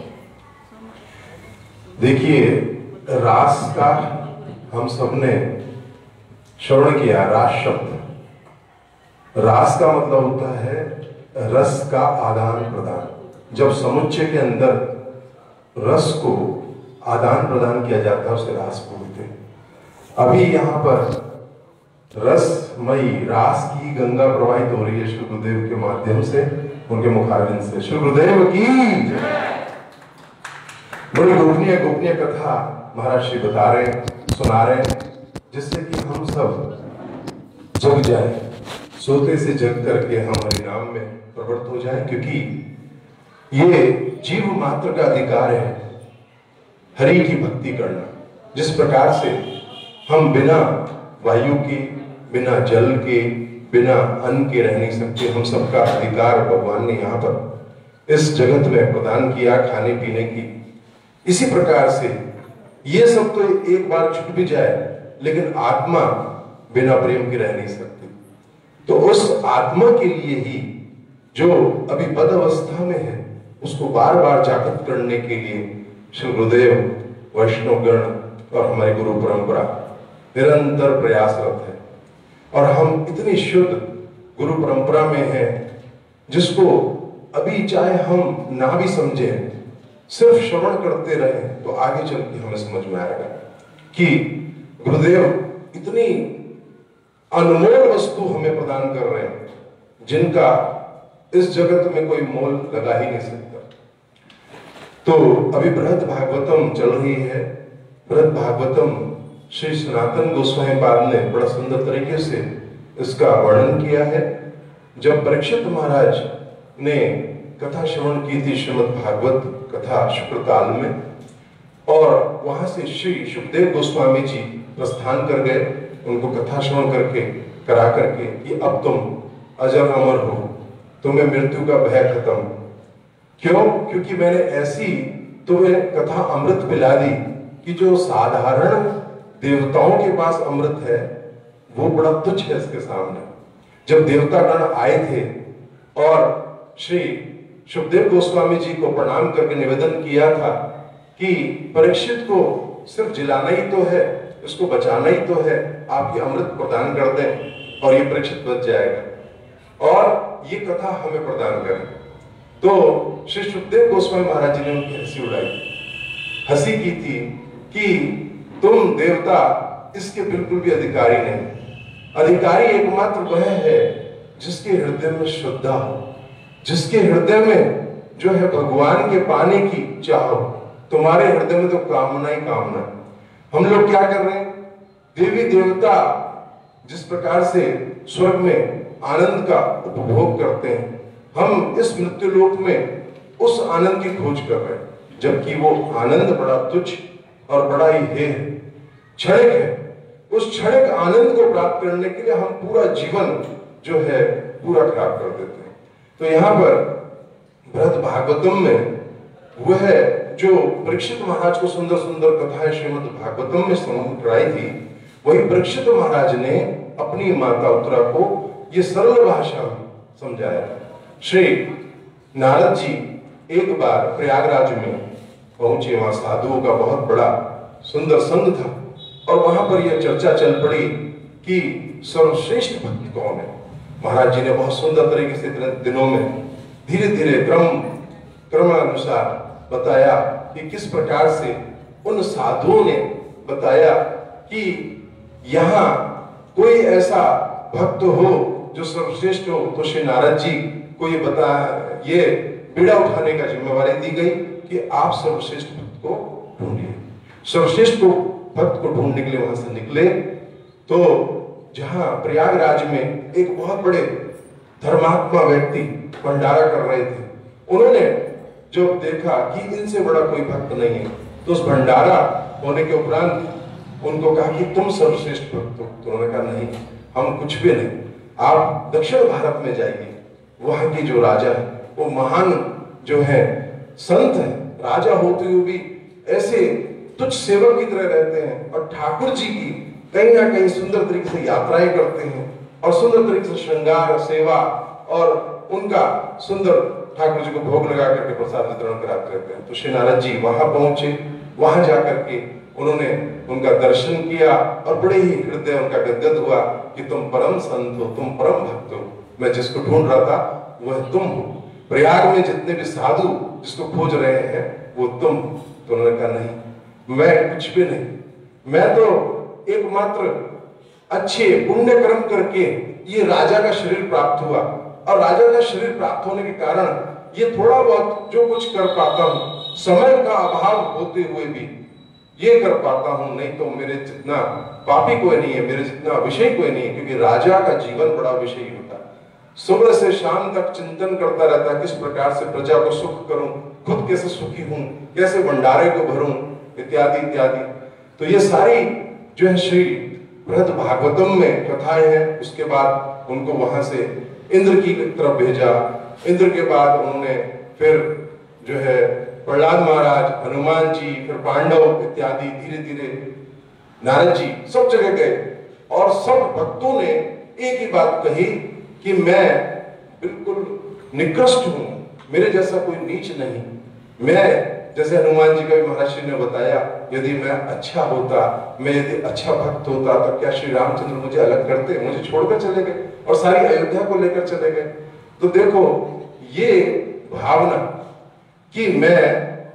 देखिए, रास का हम सबने श्रवण किया। रास शब्द, रास का मतलब होता है रस का आदान प्रदान। जब समुच्चय के अंदर रस को आदान प्रदान किया जाता है उसे रास बोलते हैं। अभी यहाँ पर रसमयी रास की गंगा प्रवाहित हो रही है श्री गुरुदेव के माध्यम से, उनके मुखारविंद से। श्री गुरुदेव की बड़ी गोपनीय गोपनीय कथा महाराज श्री बता रहे हैं, सुना रहे हैं, जिससे कि हम सब जग जाए, सोते से जग करके हम हरि नाम में प्रवृत्त हो जाएं, क्योंकि ये जीव मात्र का अधिकार है हरि की भक्ति करना। जिस प्रकार से हम बिना वायु के, बिना जल के, बिना अन्न के रह नहीं सकते, हम सबका अधिकार भगवान ने यहाँ पर इस जगत में प्रदान किया खाने पीने की। इसी प्रकार से ये सब तो एक बार छूट भी जाए, लेकिन आत्मा बिना प्रेम के रह नहीं सकती। तो उस आत्मा के लिए ही जो अभी बद अवस्था में है, उसको बार बार जागृत करने के लिए श्री गुरुदेव, वैष्णवगण और हमारी गुरु परंपरा निरंतर प्रयासरत है। और हम इतनी शुद्ध गुरु परंपरा में हैं, जिसको अभी चाहे हम ना भी समझे, सिर्फ श्रवण करते रहे तो आगे चल के हमें समझ में आएगा कि गुरुदेव इतनी अनमोल वस्तु हमें प्रदान कर रहे हैं, जिनका इस जगत में कोई मोल लगा ही नहीं सकता। तो अभी बृहद भागवतम चल रही है। बृहद भागवतम श्री सनातन गोस्वामी पाद ने बड़ा सुंदर तरीके से इसका वर्णन किया है। जब परीक्षित महाराज ने कथा श्रवण की थी श्रीमद् भागवत कथा शुक्रकाल में, और वहां से श्री सुखदेव गोस्वामी जी प्रस्थान कर गए, उनको कथा श्रवण करके करा करके कि अब तुम अजर अमर हो, तुम्हें मृत्यु का भय खत्म। क्यों? क्योंकि मैंने ऐसी तुम्हें कथा अमृत पिला दी कि जो साधारण देवताओं के पास अमृत है वो बड़ा तुच्छ है इसके सामने। जब देवतागण आए थे और श्री सुखदेव गोस्वामी जी को प्रणाम करके निवेदन किया था कि परीक्षित को सिर्फ जिलाना ही तो है, इसको बचाना ही तो है, आप ये अमृत प्रदान कर दें और ये परीक्षित बच जाएगा और ये कथा हमें प्रदान करें। तो श्री सुखदेव गोस्वामी महाराज जी ने उनकी हंसी उड़ाई, हंसी की थी कि तुम देवता इसके बिल्कुल भी अधिकारी नहीं। अधिकारी एकमात्र वह है जिसके हृदय में श्रद्धा हो, जिसके हृदय में जो है भगवान के पाने की चाह हो। तुम्हारे हृदय में तो कामना ही कामना है। हम लोग क्या कर रहे हैं? देवी देवता जिस प्रकार से स्वर्ग में आनंद का उपभोग करते हैं, हम इस मृत्यु लोक में उस आनंद की खोज कर रहे हैं, जबकि वो आनंद बड़ा तुच्छ और बड़ा ही है, क्षणिक है। उस क्षणिक आनंद को प्राप्त करने के लिए हम पूरा जीवन जो है पूरा खराब कर देते हैं। तो यहाँ पर बृहद भागवतम में वह जो परीक्षित महाराज को सुंदर सुंदर कथाएं श्रीमद् भागवतम में सुनाई थी, वही परीक्षित महाराज ने अपनी माता उत्तरा को ये सरल भाषा में समझाया। श्री नारद जी एक बार प्रयागराज में पहुंचे, वहां साधुओं का बहुत बड़ा सुंदर संघ था और वहां पर यह चर्चा चल पड़ी कि सर्वश्रेष्ठ भक्त कौन है। महाराज जी ने बहुत सुंदर तरीके से दिनों में धीरे धीरे क्रम क्रमानुसार बताया कि किस प्रकार से उन साधुओं ने बताया कि यहाँ कोई ऐसा भक्त हो जो सर्वश्रेष्ठ हो। तो श्री नारद जी को ये बता ये बीड़ा उठाने का जिम्मेवारी दी गई कि आप सर्वश्रेष्ठ भक्त को ढूंढिए। सर्वश्रेष्ठ को भक्त को ढूंढने के लिए वहां से निकले। तो जहां प्रयागराज में एक बहुत बड़े धर्मात्मा व्यक्ति भंडारा कर रहे थे, उन्होंने जब देखा कि इनसे बड़ा कोई भक्त नहीं है, तो उस भंडारा होने के उपरांत उनको कहा कि तुम सर्वश्रेष्ठ भक्त हो। तो उन्होंने कहा नहीं, हम कुछ भी नहीं, आप दक्षिण भारत में जाइए, वहां की जो राजा है वो महान जो है संत है, राजा होते हुए भी ऐसे तुच्छ सेवक की तरह रहते हैं और ठाकुर जी की कहीं ना कहीं सुंदर तरीके से यात्राएं करते हैं और सुंदर तरीके से श्रृंगार सेवा और उनका सुंदर ठाकुर जी को भोग लगा करके प्रसाद वितरण कराते रहते हैं। तो श्री नारद जी वहां पहुंचे, वहां जाकर के उन्होंने उनका दर्शन किया और बड़े ही हृदय उनका गदगद हुआ कि तुम परम संत हो, तुम परम भक्त हो, मैं जिसको ढूंढ रहा था वह तुम हो। प्रयाग में जितने भी साधु जिसको खोज रहे हैं वो तुम। तो उन्होंने कहा नहीं, मैं कुछ भी नहीं, मैं तो एकमात्र अच्छे पुण्य कर्म करके ये राजा का शरीर प्राप्त हुआ और राजा का शरीर प्राप्त होने के कारण ये थोड़ा बहुत जो कुछ कर पाता हूं, समय का अभाव होते हुए भी ये कर पाता हूं, नहीं तो मेरे जितना पापी कोई नहीं है, मेरे जितना विषय कोई नहीं है। क्योंकि राजा का जीवन बड़ा विषयी होता है, सुबह से शाम तक चिंतन करता रहता है किस प्रकार से प्रजा को सुख करूं, खुद कैसे सुखी हूं, कैसे भंडारे को भरूं, इत्यादि इत्यादि। तो ये सारी जो है श्री बृहद भागवतम में कथाएं हैं। उसके बाद उनको वहां से इंद्र की तरफ भेजा, इंद्र के बाद उन्होंने फिर जो है प्रहलाद महाराज, हनुमान जी, फिर पांडव इत्यादि, धीरे धीरे नारद जी सब जगह गए और सब भक्तों ने एक ही बात कही कि मैं बिल्कुल निकृष्ट हूं, मेरे जैसा कोई नीच नहीं। मैं जैसे हनुमान जी का भी महाराज श्री ने बताया, यदि मैं अच्छा होता, मैं यदि अच्छा भक्त होता तो क्या श्री रामचंद्र मुझे अलग करते, मुझे छोड़कर चले गए और सारी अयोध्या को लेकर चले गए। तो देखो ये भावना कि मैं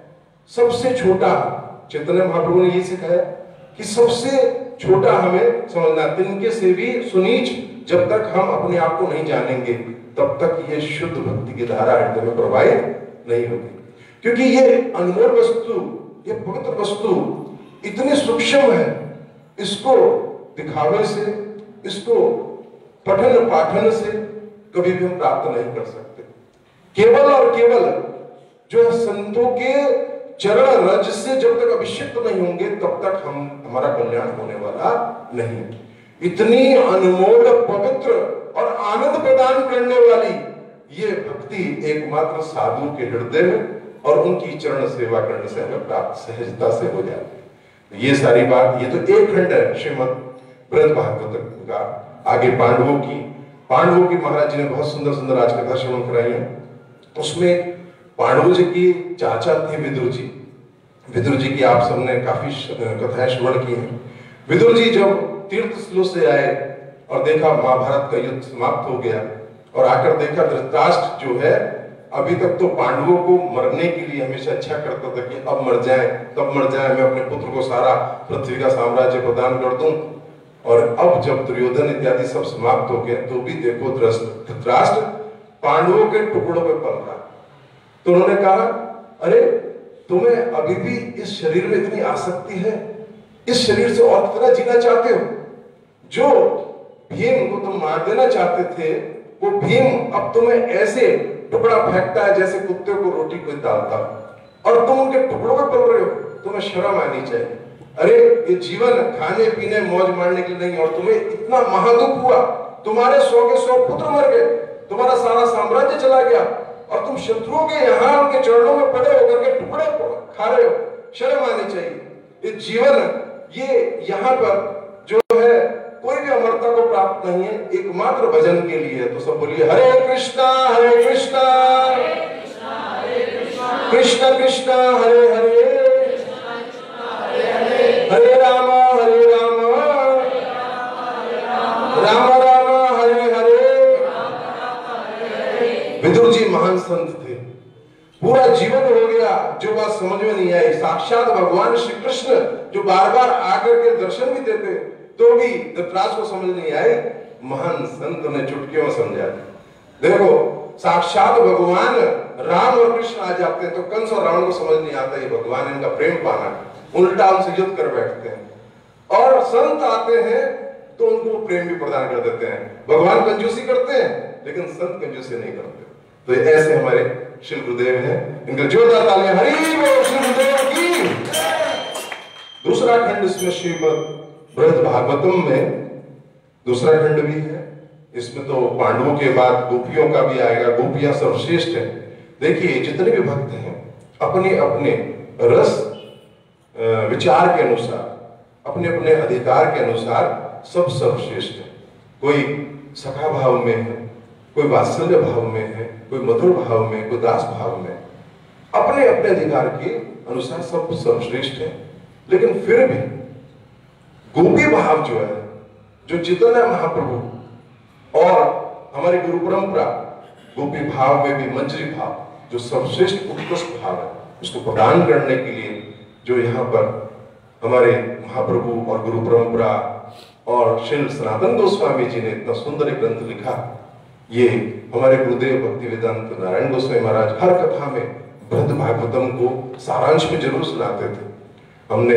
सबसे छोटा, चैतन्य महाप्रभु ने ये सिखाया कि सबसे छोटा हमें समझना, तिनके से भी सुनीच जब तक हम अपने आप को नहीं जानेंगे तब तक ये शुद्ध भक्ति की धारा हृदय में प्रवाहित नहीं होगी। क्योंकि ये अनमोल वस्तु, ये पवित्र वस्तु इतनी सूक्ष्म है, इसको दिखावे से, इसको पठन पाठन से कभी भी हम प्राप्त नहीं कर सकते। केवल और केवल जो है संतों के चरण रज से जब तक अभिषिक्त नहीं होंगे तब तक हम हमारा कल्याण होने वाला नहीं। इतनी अनमोल, पवित्र और आनंद प्रदान करने वाली ये भक्ति एकमात्र साधु के हृदय में और उनकी चरण सेवा करने से हमें प्राप्त सहजता से हो जाती है। ये सारी बात, ये तो एक खंड है श्रीमद् बृहद भागवत का। आगे पांडवों की पांडवों की महाराज जी ने बहुत सुंदर सुंदर आज कथा श्रवण कराई है। उसमें पांडवों जी की चाचा थे विदुर जी। विदुर जी की आप सबने काफी कथाएं श्रवण की हैं। विदुर जी जब तीर्थ स्थलों से आए और देखा महाभारत का युद्ध समाप्त हो गया और आकर देखा धृतराष्ट्र जो है अभी तक तो पांडवों को मरने के लिए हमेशा अच्छा करता था कि अब मर जाए, तब मर जाए, मैं अपने पुत्र को सारा पृथ्वी का साम्राज्य प्रदान कर दूं। और अब जब दुर्योधन इत्यादि सब समाप्त हो गए तो भी देखो धृतराष्ट्र पांडवों के टुकड़ों पे पल रहा। तो उन्होंने कहा, अरे तुम्हें अभी भी इस शरीर में इतनी आसक्ति है, इस शरीर से और कितना जीना चाहते हो? जो भीम को तुम मार देना चाहते थे वो भीम अब तुम्हें ऐसे टुकड़ा फेंकता है जैसे कुत्ते को रोटी कोई डालता, और तुम उनके टुकड़ों में पल रहे हो। तुम्हें शर्म आनी चाहिए। अरे ये जीवन खाने पीने मौज मारने के लिए नहीं, और तुम्हें इतना महादुख हुआ, तुम्हारे सौ के सौ पुत्र मर गए, तुम्हारा सारा साम्राज्य चला गया और तुम शत्रुओं के यहाँ उनके चरणों में पड़े होकर के टुकड़े खा रहे हो। शर्म आनी चाहिए। ये जीवन, ये यहाँ पर जो है कोई भी अमरता को प्राप्त नहीं है, एकमात्र भजन के लिए है। तो सब बोलिए हरे कृष्णा हरे कृष्णा कृष्ण कृष्ण हरे हरे हरे राम हरे राम राम राम हरे हरे। विदुर जी महान संत थे। पूरा जीवन हो गया, जो बात समझ में नहीं आई, साक्षात भगवान श्री कृष्ण जो बार बार आकर के दर्शन भी देते तो भी धृतराष्ट्र को समझ नहीं आए, महान संत ने चुटकियों में समझा दिया। देखो साक्षात भगवान राम और कृष्ण आ जाते हैं तो कंस और रावण को समझ नहीं आता ये भगवान इनका प्रेम पाना, उल्टा उनसे युद्ध कर बैठते हैं। और संत आते हैं तो उनको प्रेम भी प्रदान कर देते हैं। भगवान कंजूसी करते हैं लेकिन संत कंजूसी नहीं करते। तो ऐसे हमारे श्री गुरुदेव हैं, इनके जोरदार तालियां हरि बोल श्री गुरुदेव की। दूसरा खंड इसमें श्रीमद् बृहद भागवतम में दूसरा खंड भी है। इसमें तो पांडवों के बाद गोपियों का भी आएगा। गोपियां सर्वश्रेष्ठ हैं। देखिए जितने भी भक्त हैं अपने अपने रस विचार के अनुसार, अपने अपने अधिकार के अनुसार सब सर्वश्रेष्ठ है। कोई सखा भाव में है, कोई वात्सल्य भाव में है, कोई मधुर भाव में, कोई दास भाव में, अपने अपने अधिकार के अनुसार सब सर्वश्रेष्ठ है। लेकिन फिर भी गोपी भाव जो है, जो चैतन्य महाप्रभु और हमारी गुरु परंपरा गोपी भाव में भी मंजरी भाव जो सर्वश्रेष्ठ उत्कृष्ट भाव है, उसको प्रदान करने के लिए जो यहाँ पर हमारे महाप्रभु और गुरु परंपरा और श्री सनातन गोस्वामी जी ने इतना सुंदर एक ग्रंथ लिखा। ये हमारे गुरुदेव भक्ति वेदांत नारायण गोस्वामी महाराज हर कथा में बृहद भागवतम को सारांश में जरूर सुनाते थे। हमने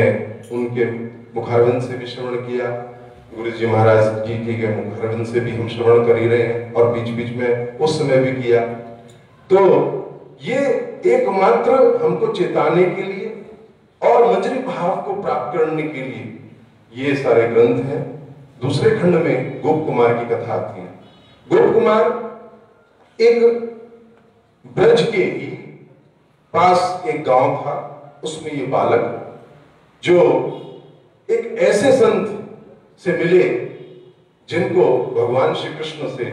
उनके मुखारविंद से भी श्रवण किया, गुरु जी महाराज जी के मुखारविंद से भी हम श्रवण कर ही रहे हैं, और बीच बीच में उस समय भी किया। तो ये एकमात्र हमको चेताने के लिए और मंजरी भाव को प्राप्त करने के लिए ये सारे ग्रंथ हैं। दूसरे खंड में गोप कुमार की कथा आती है। गोप कुमार एक ब्रज के ही पास एक गांव था, उसमें ये बालक जो एक ऐसे संत से मिले जिनको भगवान श्री कृष्ण से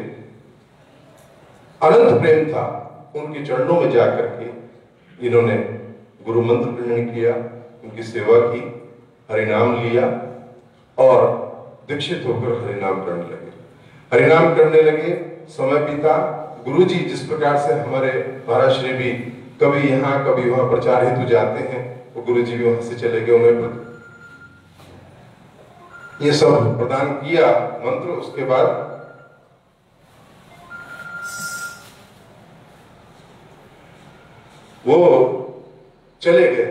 अनंत प्रेम था, उनके चरणों में जाकर के इन्होंने गुरु मंत्र ग्रहण किया, उनकी सेवा की, हरिनाम लिया और दीक्षित होकर हरिनाम करने लगे। हरिनाम करने लगे, समय बीता। गुरु जी जिस प्रकार से हमारे महाराज श्री भी कभी यहाँ कभी वहां प्रचार हेतु जाते हैं, वो गुरु जी भी वहां से चले गए, उन्हें ये सब प्रदान किया मंत्र। उसके बाद वो चले गए।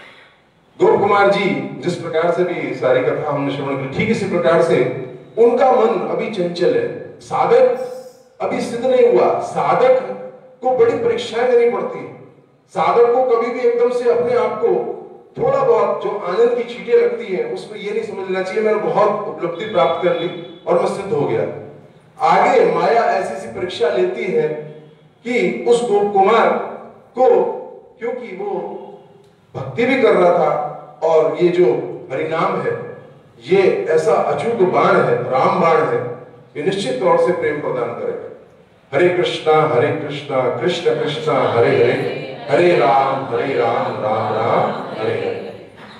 गोप कुमार जी जिस प्रकार से भी सारी कथा हमने श्रवण की, ठीक इसी प्रकार से उनका मन अभी चंचल है, साधक अभी सिद्ध नहीं हुआ। साधक को बड़ी परीक्षाएं देनी पड़ती है। साधक को कभी भी एकदम से अपने आप को थोड़ा बहुत जो आनंद की छींटे लगती हैं उसमें ये नहीं समझ लेना चाहिए मैंने बहुत उपलब्धि प्राप्त कर ली और मैं सिद्ध हो गया। आगे माया ऐसी सी परीक्षा लेती है कि उस गोप कुमार को, क्योंकि वो भक्ति भी कर रहा था और ये जो हरिनाम है ये ऐसा अचूक बाण है, राम बाण है, ये निश्चित तौर से प्रेम प्रदान करेगा। हरे कृष्णा हरे कृष्णा कृष्ण कृष्णा हरे हरे, हरे राम हरे राम राम राम हरे हरे।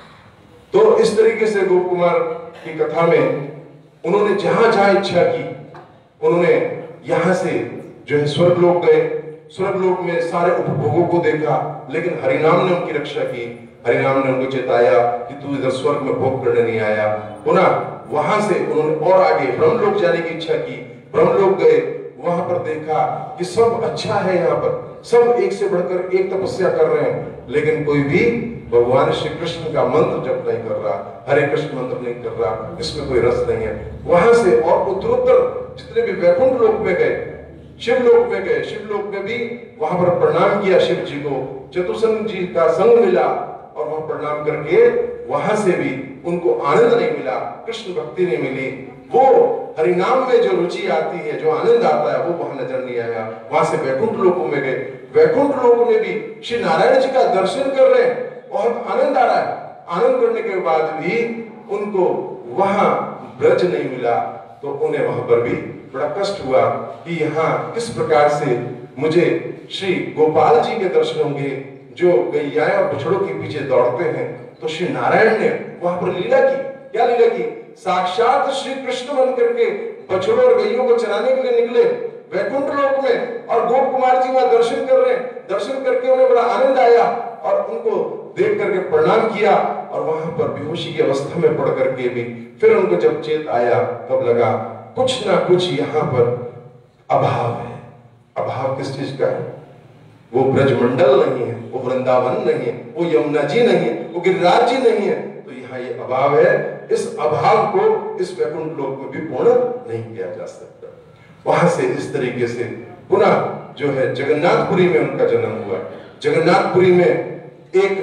तो इस तरीके से गोप कुमार की कथा में उन्होंने जहां जहां इच्छा की, उन्होंने यहां से जो है स्वर्गलोक गए, स्वर्गलोक में सारे उपभोगों को देखा, लेकिन हरिनाम ने उनकी रक्षा की। हरिनाम ने उनको चेताया कि तू इधर स्वर्ग में भोग करने नहीं आया। पुनः वहां से उन्होंने और आगे ब्रह्मलोक जाने की इच्छा की। ब्रह्मलोक गए, वहां पर देखा कि सब अच्छा है, यहाँ पर सब एक से बढ़कर एक तपस्या कर रहे हैं, लेकिन कोई भी भगवान श्री कृष्ण का मंत्र जप नहीं कर रहा, हरे कृष्ण मंत्र नहीं कर रहा, इसमें कोई रस नहीं है। वहां से और उत्तरोत्तर जितने भी वैकुंठ लोक में गए, शिवलोक में गए, शिवलोक में भी वहां पर प्रणाम किया शिव जी को, चतुर्संग जी का संग मिला और वहां प्रणाम करके वहां से भी उनको आनंद नहीं मिला, कृष्ण भक्ति नहीं मिली। वो हरिनाम में जो रुचि आती है, जो आनंद आता है, वो वहां नजर नहीं आया। वहां से वैकुंठ लोकों में गए, वैकुंठ लोक में भी श्री नारायण जी का दर्शन कर रहे हैं, बहुत आनंद आ रहा है। आनंद करने के बाद भी उनको वहां ब्रज नहीं मिला, तो उन्हें वहां पर भी बड़ा कष्ट हुआ कि यहाँ किस प्रकार से मुझे श्री गोपाल जी के दर्शन होंगे जो गैयाएं और बछड़ों के पीछे दौड़ते हैं। तो श्री नारायण ने वहां पर लीला की। क्या लीला की? साक्षात श्री कृष्ण बन करके बछड़ों और गैयों को चराने के लिए निकले वैकुंठ लोक में, और गोप कुमार जी वहां दर्शन कर रहे हैं। दर्शन करके उन्हें बड़ा आनंद आया और उनको देख करके प्रणाम किया, और वहां पर बेहोशी की अवस्था में पड़ करके भी फिर उनको जब चेत आया तब लगा कुछ ना कुछ यहाँ पर अभाव है। अभाव किस चीज का है? वो ब्रजमंडल नहीं है, वो वृंदावन नहीं है, वो यमुना जी नहीं है, वो गिरिराज जी नहीं है। तो यहाँ ये अभाव है। इस अभाव को इस वैकुंठ लोक में भी पूर्ण नहीं किया जा सकता। वहां से इस तरीके से पुनः जो है जगन्नाथपुरी में उनका जन्म हुआ। जगन्नाथपुरी में एक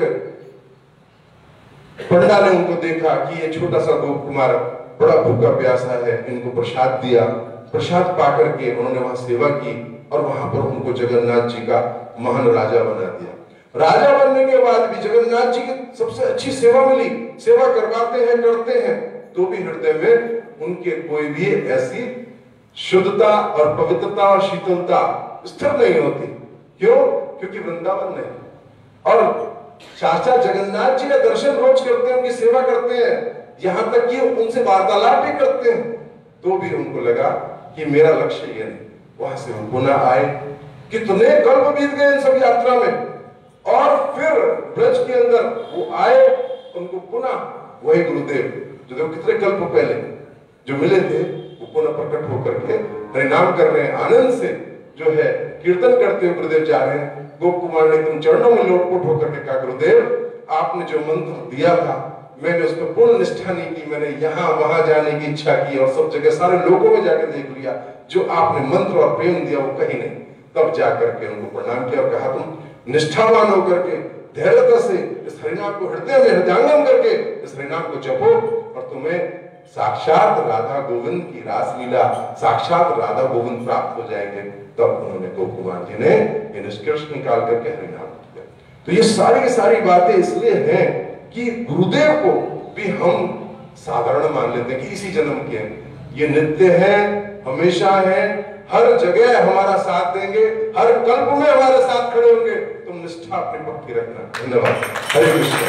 पंडा ने उनको देखा कि ये छोटा सा गोप कुमार बड़ा भूखा प्यासा है, इनको प्रसाद दिया। प्रसाद पा करके उन्होंने वहां सेवा की और वहां पर उनको जगन्नाथ जी का महान राजा बना दिया। राजा बनने के बाद भी जगन्नाथ जी की सबसे अच्छी सेवा मिली, सेवा करवाते हैं, करते हैं, तो भी हृदय में उनके कोई भी ऐसी शुद्धता और पवित्रता और शीतलता स्थिर नहीं होती। क्यों? क्योंकि वृंदावन नहीं। और साक्षात जगन्नाथ जी का दर्शन रोज करते हैं, उनकी सेवा करते हैं, यहां तक कि उनसे वार्तालाप भी करते हैं, तो भी उनको लगा कि मेरा लक्ष्य ये नहीं। वहां से वो पुनः आए। कितने कल्प बीत गए इन सब यात्रा में, और फिर ब्रज के अंदर वो आए। उनको पुनः वही गुरुदेव जो देखो कितने कल्प पहले जो मिले थे, वो पुनः प्रकट होकर के हरिनाम कर रहे हैं। आनंद से जो है कीर्तन करते हुए गुरुदेव जा रहे हैं। गोप कुमार ने तुम चरणों में लोटपोट होकर के कहा, गुरुदेव आपने जो मंत्र दिया था मैंने उसमें पूर्ण निष्ठा नहीं की, मैंने यहाँ वहां जाने की इच्छा की और सब जगह सारे लोगों में जाकर देख लिया, जो आपने मंत्र और प्रेम दिया वो कहीं नहीं। तब जाकर के उनको प्रणाम किया और कहा तुम निष्ठावान होकर के धैर्यता से इस हरिनाम को हृदय में हृदयांगम करके इस हरिनाम को जपो और तुम्हें साक्षात राधा गोविंद की रासलीला, साक्षात राधा गोविंद प्राप्त हो जाएंगे। तब उन्होंने गोप कुमार जी ने ये निष्कर्ष निकाल करके हरिनाम किया। तो ये सारी की सारी बातें इसलिए हैं कि गुरुदेव को भी हम साधारण मान लेते हैं कि इसी जन्म के हैं, ये नित्य है, हमेशा है, हर जगह हमारा साथ देंगे, हर कल्प में हमारे साथ खड़े होंगे। तुम निष्ठा अपने पक्की रखना। धन्यवाद। हरे कृष्ण।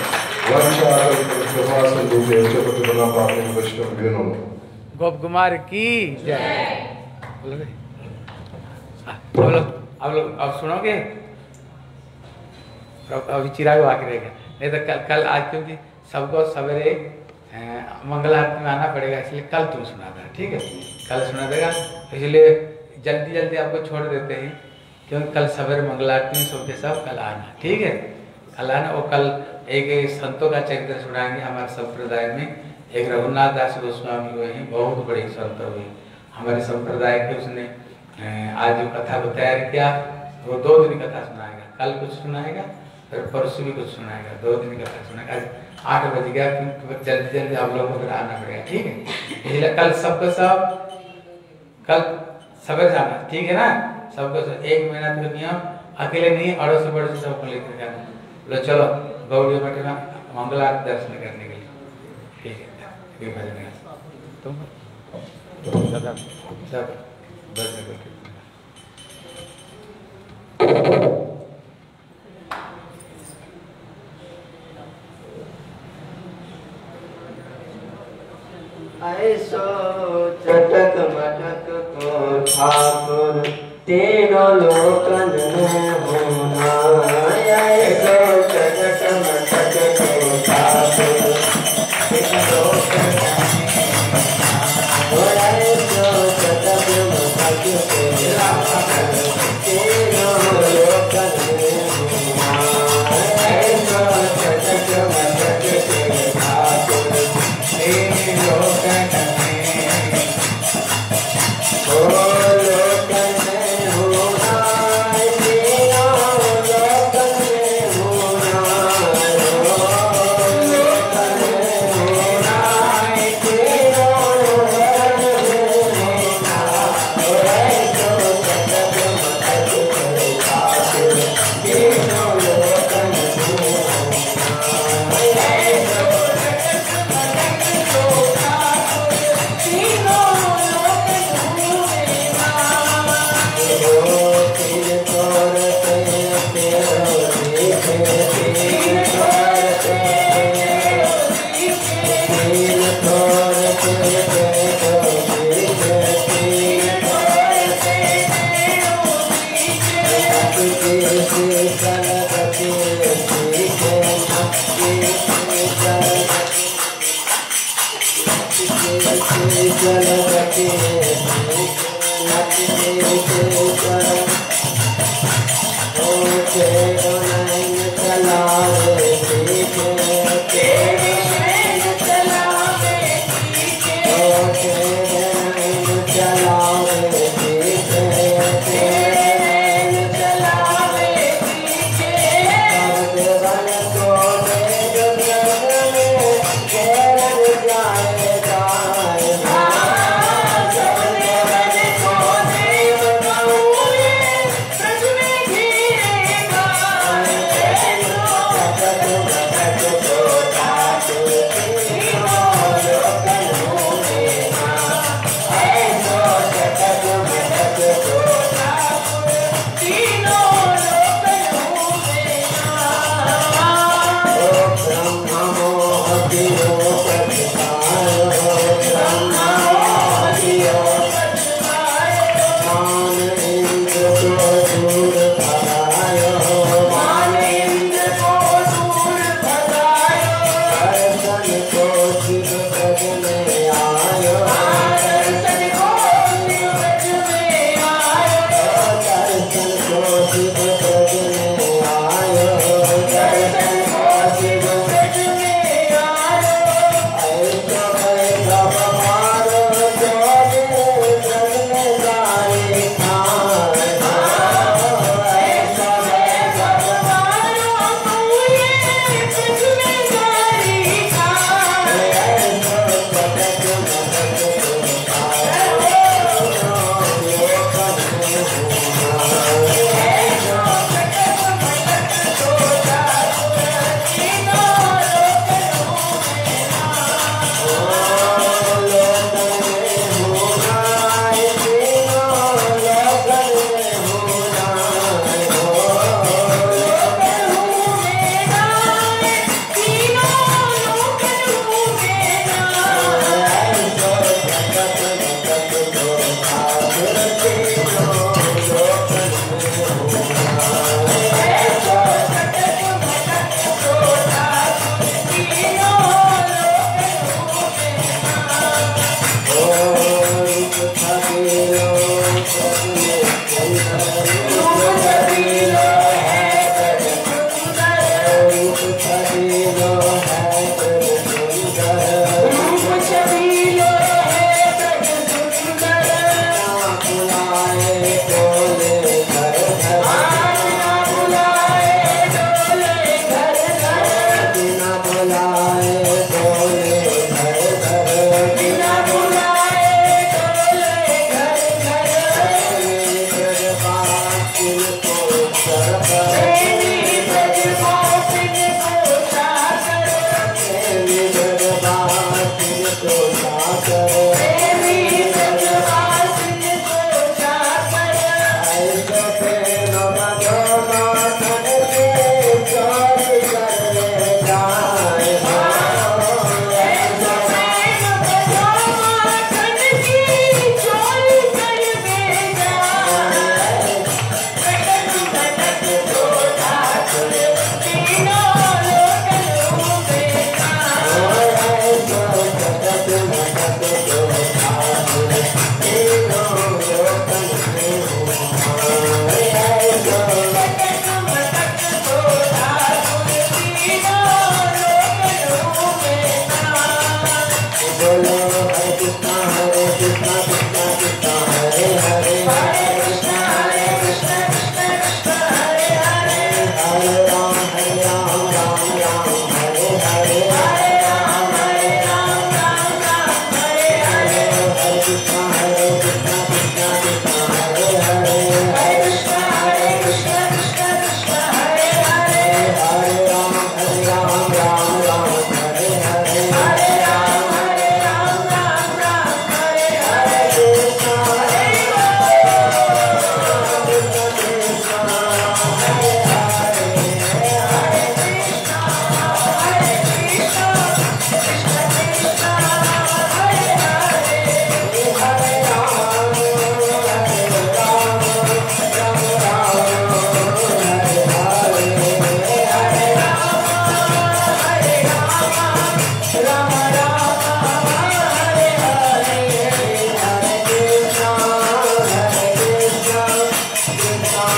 गोप कुमार की जय। अब लोग अब लोग अब सुनोगे, अभी चिराग आके रहेगा, नहीं तो कल कल आज क्योंकि सबको सवेरे मंगल आरती में आना पड़ेगा, इसलिए कल तुम सुना देना, ठीक है? कल सुना देगा, इसलिए जल्दी जल्दी आपको छोड़ देते हैं, क्योंकि कल सवेरे मंगल आरती में सबके सब कल आना, ठीक है? कल आना। और कल एक संतों का चरित्र सुनाएंगे हमारे संप्रदाय में। एक रघुनाथ दास गोस्वामी हुए हैं, बहुत बड़े संत हुए हमारे संप्रदाय के। उसने आज जो कथा को तैयार किया वो दो दिन कथा सुनाएगा, कल कुछ सुनाएगा, फिर परसों भी कुछ सुनाएगा, दो दिन कथा सुनाएगा। आज आठ बज गया, जल्दी जल्दी आप लोगों को आना पड़ेगा, ठीक है? इसलिए कल सबको सब कल सवेरे जाना, ठीक है ना? सबको सब एक महीना का नियम, अकेले नहीं, अड़ोसी पड़ोसी सबको लेकर जाना। लो चलो गौड़ी मठ में मंगल आरती दर्शन करने के लिए, ठीक है? भजन तुम सब सब ऐसो चटक मटक को ठाकुर तीनों लोकन में होना। ऐसो चटक मटक को ठाकुर तीनों लोकन में, ऐसो चटक मटक को ठाकुर तीनों लोकन में होना। ऐसो चटक मटक को ठाकुर तीनों लोकन में, ओ लोकन में होना। तीनों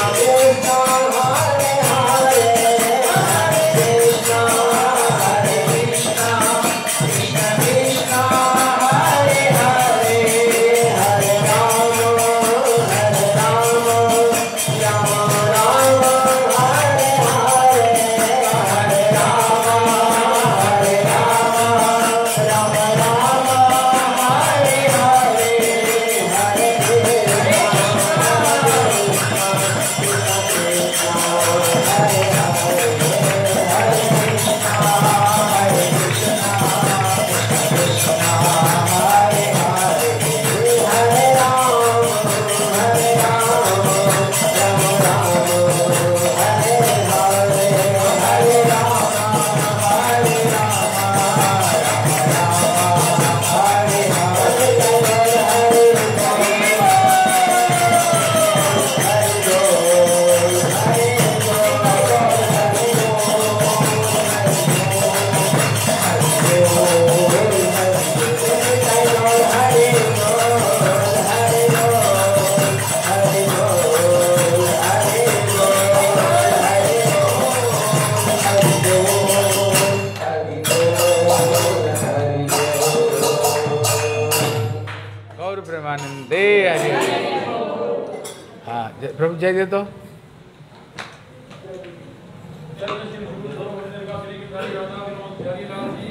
प्रेमानंदे हरि। हाँ प्रभु जय दे तो जय